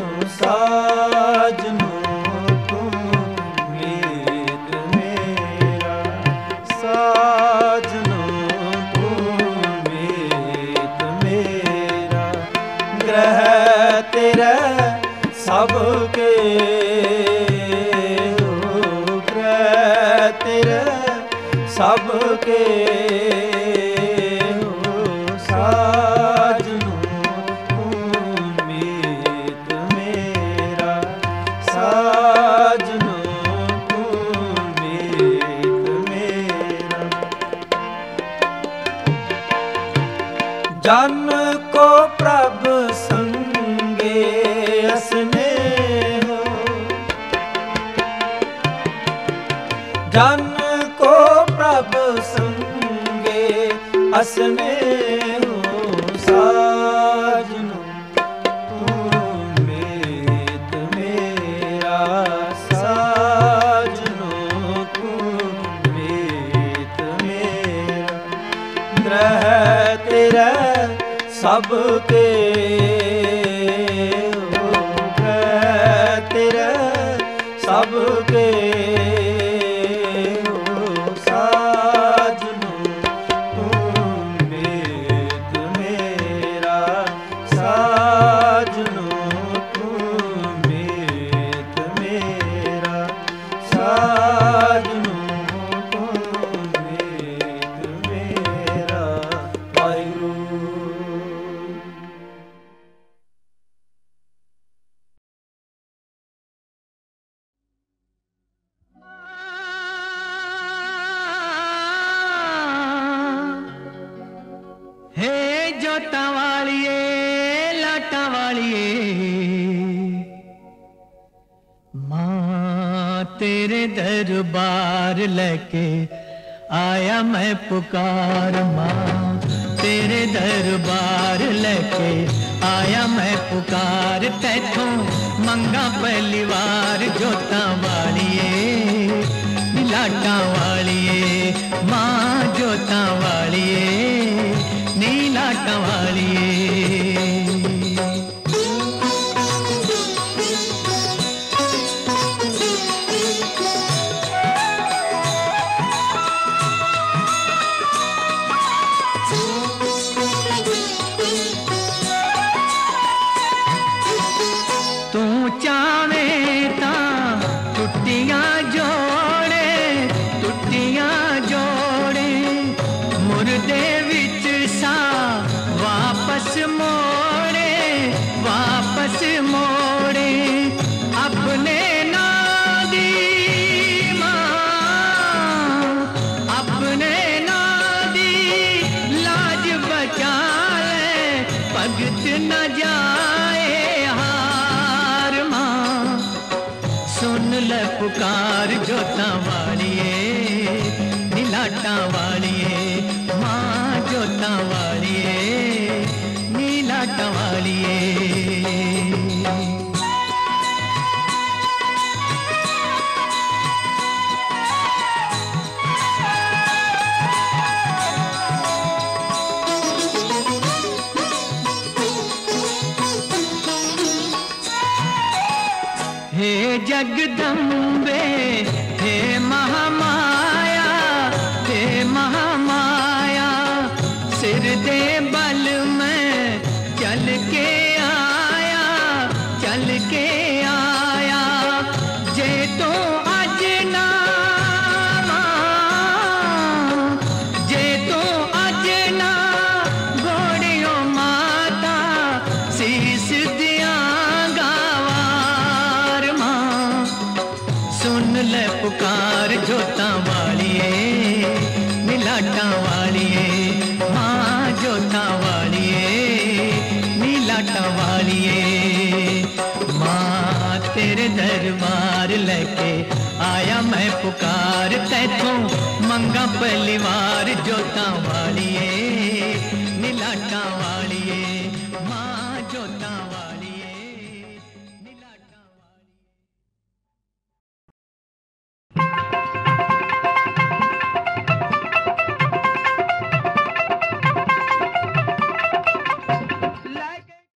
ਸਾਜਨੋ ਤੂੰ ਮੀਤ ਮੇਰਾ ਸਾਜਨੋ ਤੂੰ ਮੀਤ ਮੇਰਾ। ਗ੍ਰਹਿ ਤੇਰੇ ਸਭ ਕੇ ਹੋ ਗ੍ਰਹਿ ਤੇਰੇ ਸਭ ਕੇ ਹੋ ਸਾਜਨੋ ਤੂੰ ਮੀਤ ਮੇਰਾ ਸਾਜਨੋ ਤੂੰ ਮੀਤ ਮੇਰਾ। ਜਨ ਕੋ ਪ੍ਰਭ ਸੰਗੇ ਅਸਨੇਹ ਜਨ ਕੋ ਪ੍ਰਭ ਸੰਗੇ ਅਸਨੇਹ ਸਾਜਨੋ ਤੂੰ ਮੀਤ ਮੇਰਾ ਸਾਜਨੋ ਤੂੰ ਮੀਤ ਮੇਰਾ। ਗ੍ਰਹਿ ਤੇਰੇ ਸਭ ਕੇ ਹੋ ਗ੍ਰਹਿ ਤੇਰੇ ਸਭ ਕੇ ਹੋ ਸਾਜਨੋ ਤੂੰ ਮੀਤ ਮੇਰਾ ਸਾਜਨੋ ਤੂੰ ਮੀਤ ਮੇਰਾ। तेरे दरबार लेके आया मैं पुकार माँ, तेरे दरबार लेके आया मैं पुकार। तैथों मंगा पहली बार जोता वालिए नीलाटा वालिए, माँ जोता वालिए नीलाटा वालिए। पुकार जोता वालिए नीलाटा वालिए, माँ जोता वालिए नीलाटा वालिए। हे जगदम्बे हे महामाया, हे महामाया सिर दे बल में चल के आया, चल के आया। जे तो अज ना जे तो अज ना घोड़ियों माता शीस दियांगा वार माँ। सुन ले पुकार जोता वालिए नीलाटा वालिए, माँ जोता वालिए नीलाटा वालिए। माँ तेरे दरबार लेके आया मैं पुकार। तैथों मंगा पहली बार जोता वालिए नीलाटा वालिए।